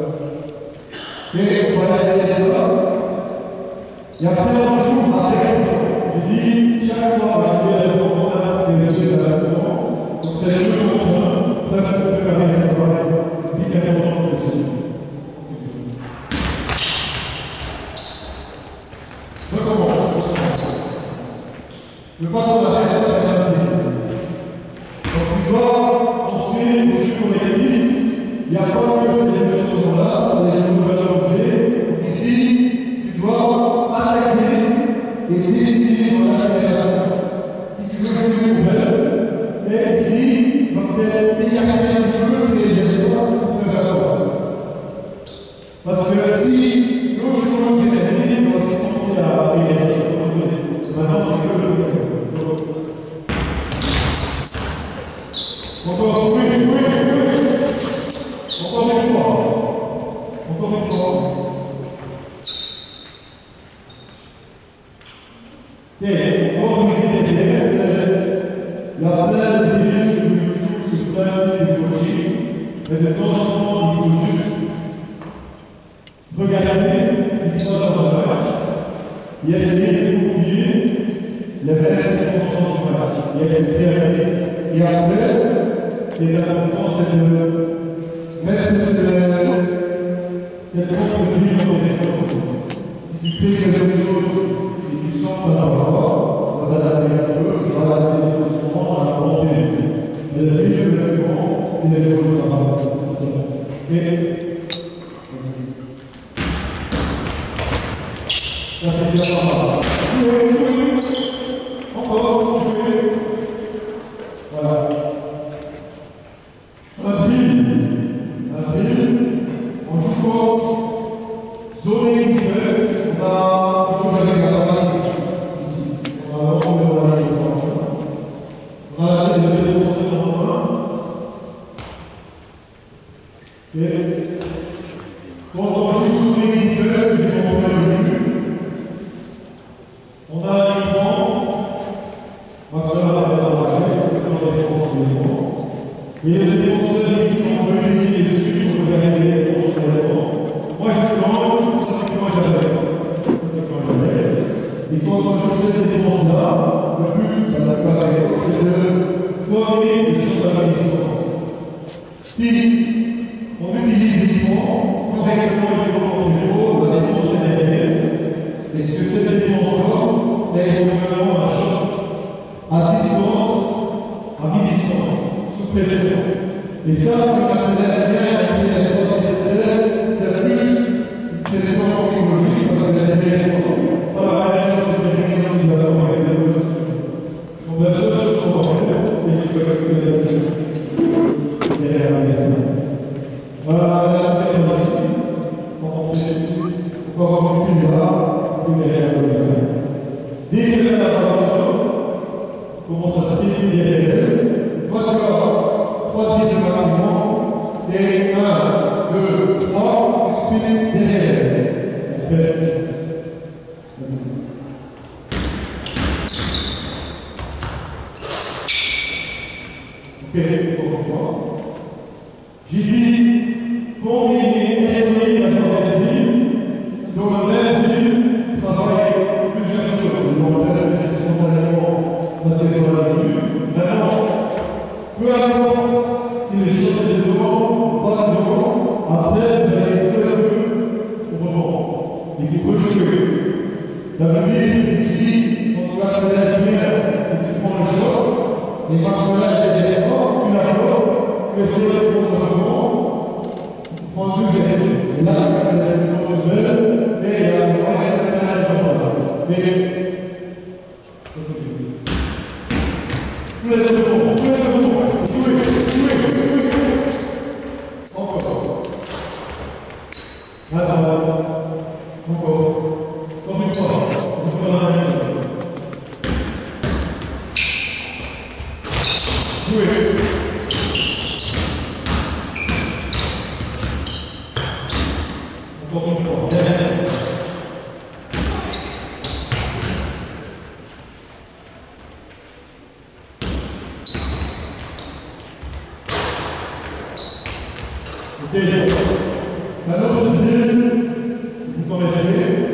Et on va essayer ça. Il y a plusieurs jours à faire. Je dis, chaque fois, je vais aller au contact des réseaux d'adaptement. Donc c'est le jeu contre un, peuvent préparer un travail. Et puis, il y a un temps aussi. Recommence. Ne pas qu'on arrête à la donc tu dois penser au jeu collectif. Il n'y a pas que ces choses-là, les gens nous ont ici, tu dois attaquer et décider dans l'accélération. Si tu veux jouer ouvert, et ici, tu vas peut-être écarter un petit peu les espaces pour faire la force. Parce que si l'autre chose est terminée, on va se penser à réagir. Maintenant, c'est que le encore, oui. Encore une fois. Et pour organiser c'est la pleine de vidéos sur YouTube, sur place et coaching, mais de temps en temps, il faut juste regarder ce qui se passe dans un match et essayer de oublier les vraies circonstances du match. Il y a des réalités. Et après, et l'important c'est de mettre cette propre vie dans les espaces. Si tu fais quelque chose et tu sens que ça ne va pas, on va t'adapter un peu, on va adapter doucement, on va inventer. Mais le but de l'événement, c'est les choses à part. Ça c'est bien pas. Encore, voilà. Un drill, on joue contre zoning diverse, on a beaucoup de règles ici. On a vraiment de la on a des défenseurs en main. Et quand on joue zoning diverse, on a un écran, et les défenseurs ici ont venu les dessus, je regardais les défenses sur l'écran. Moi je plante, quand j'avais. Et quand je fais ces défenses-là, le but, ça n'a pas c'est de donner des choses à la distance. Si on utilise l'équipement correctement et correctement, la défense est derrière. Et ce que cette défense-là, c'est vraiment un shot à distance, à mi-distance, sous pression. Et ça, c'est un accélère bien, et l'effort nécessaire, c'est plus une présence psychologique, parce que c'est bien important. Pas la même chose que les réunions de la langue et de la chose. Donc la seule chose qu'on va faire, c'est qu'il faut que la question. Derrière la maison. Voilà, c'est ici. On va rentrer tout de suite. On va avoir une file là, et derrière la maison. Dès que la traduction commence à se tirer derrière elle, toi tu as 3 tirs maximum, et 1, 2, 3, tu spins derrière elle. En fait, ok, encore une fois. J'ai dit combiner, essayer d'avoir des villes. Dans la même ville, travailler plusieurs choses. On va faire des spontanément passer dans la rue. Maintenant, peu importe si les choses étaient devant, pas devant, après vous allez peu à peu au rebond. Il faut rejouer. La vie, ici, quand tu accélères la lumière et tu prends le shot, et parce que là, il y a des efforts, tu la shot, tu essaies de prendre le rebond, tu prends 2 éléments. Et là, tu fais la nouvelle, et il y a un moyen de ménage en place. Tous les deux rebonds, jouez. Encore. Maintenant, encore. Comme une fois, on fait la même chose. Jouez. Encore une fois. Ok, la note de vous connaissez.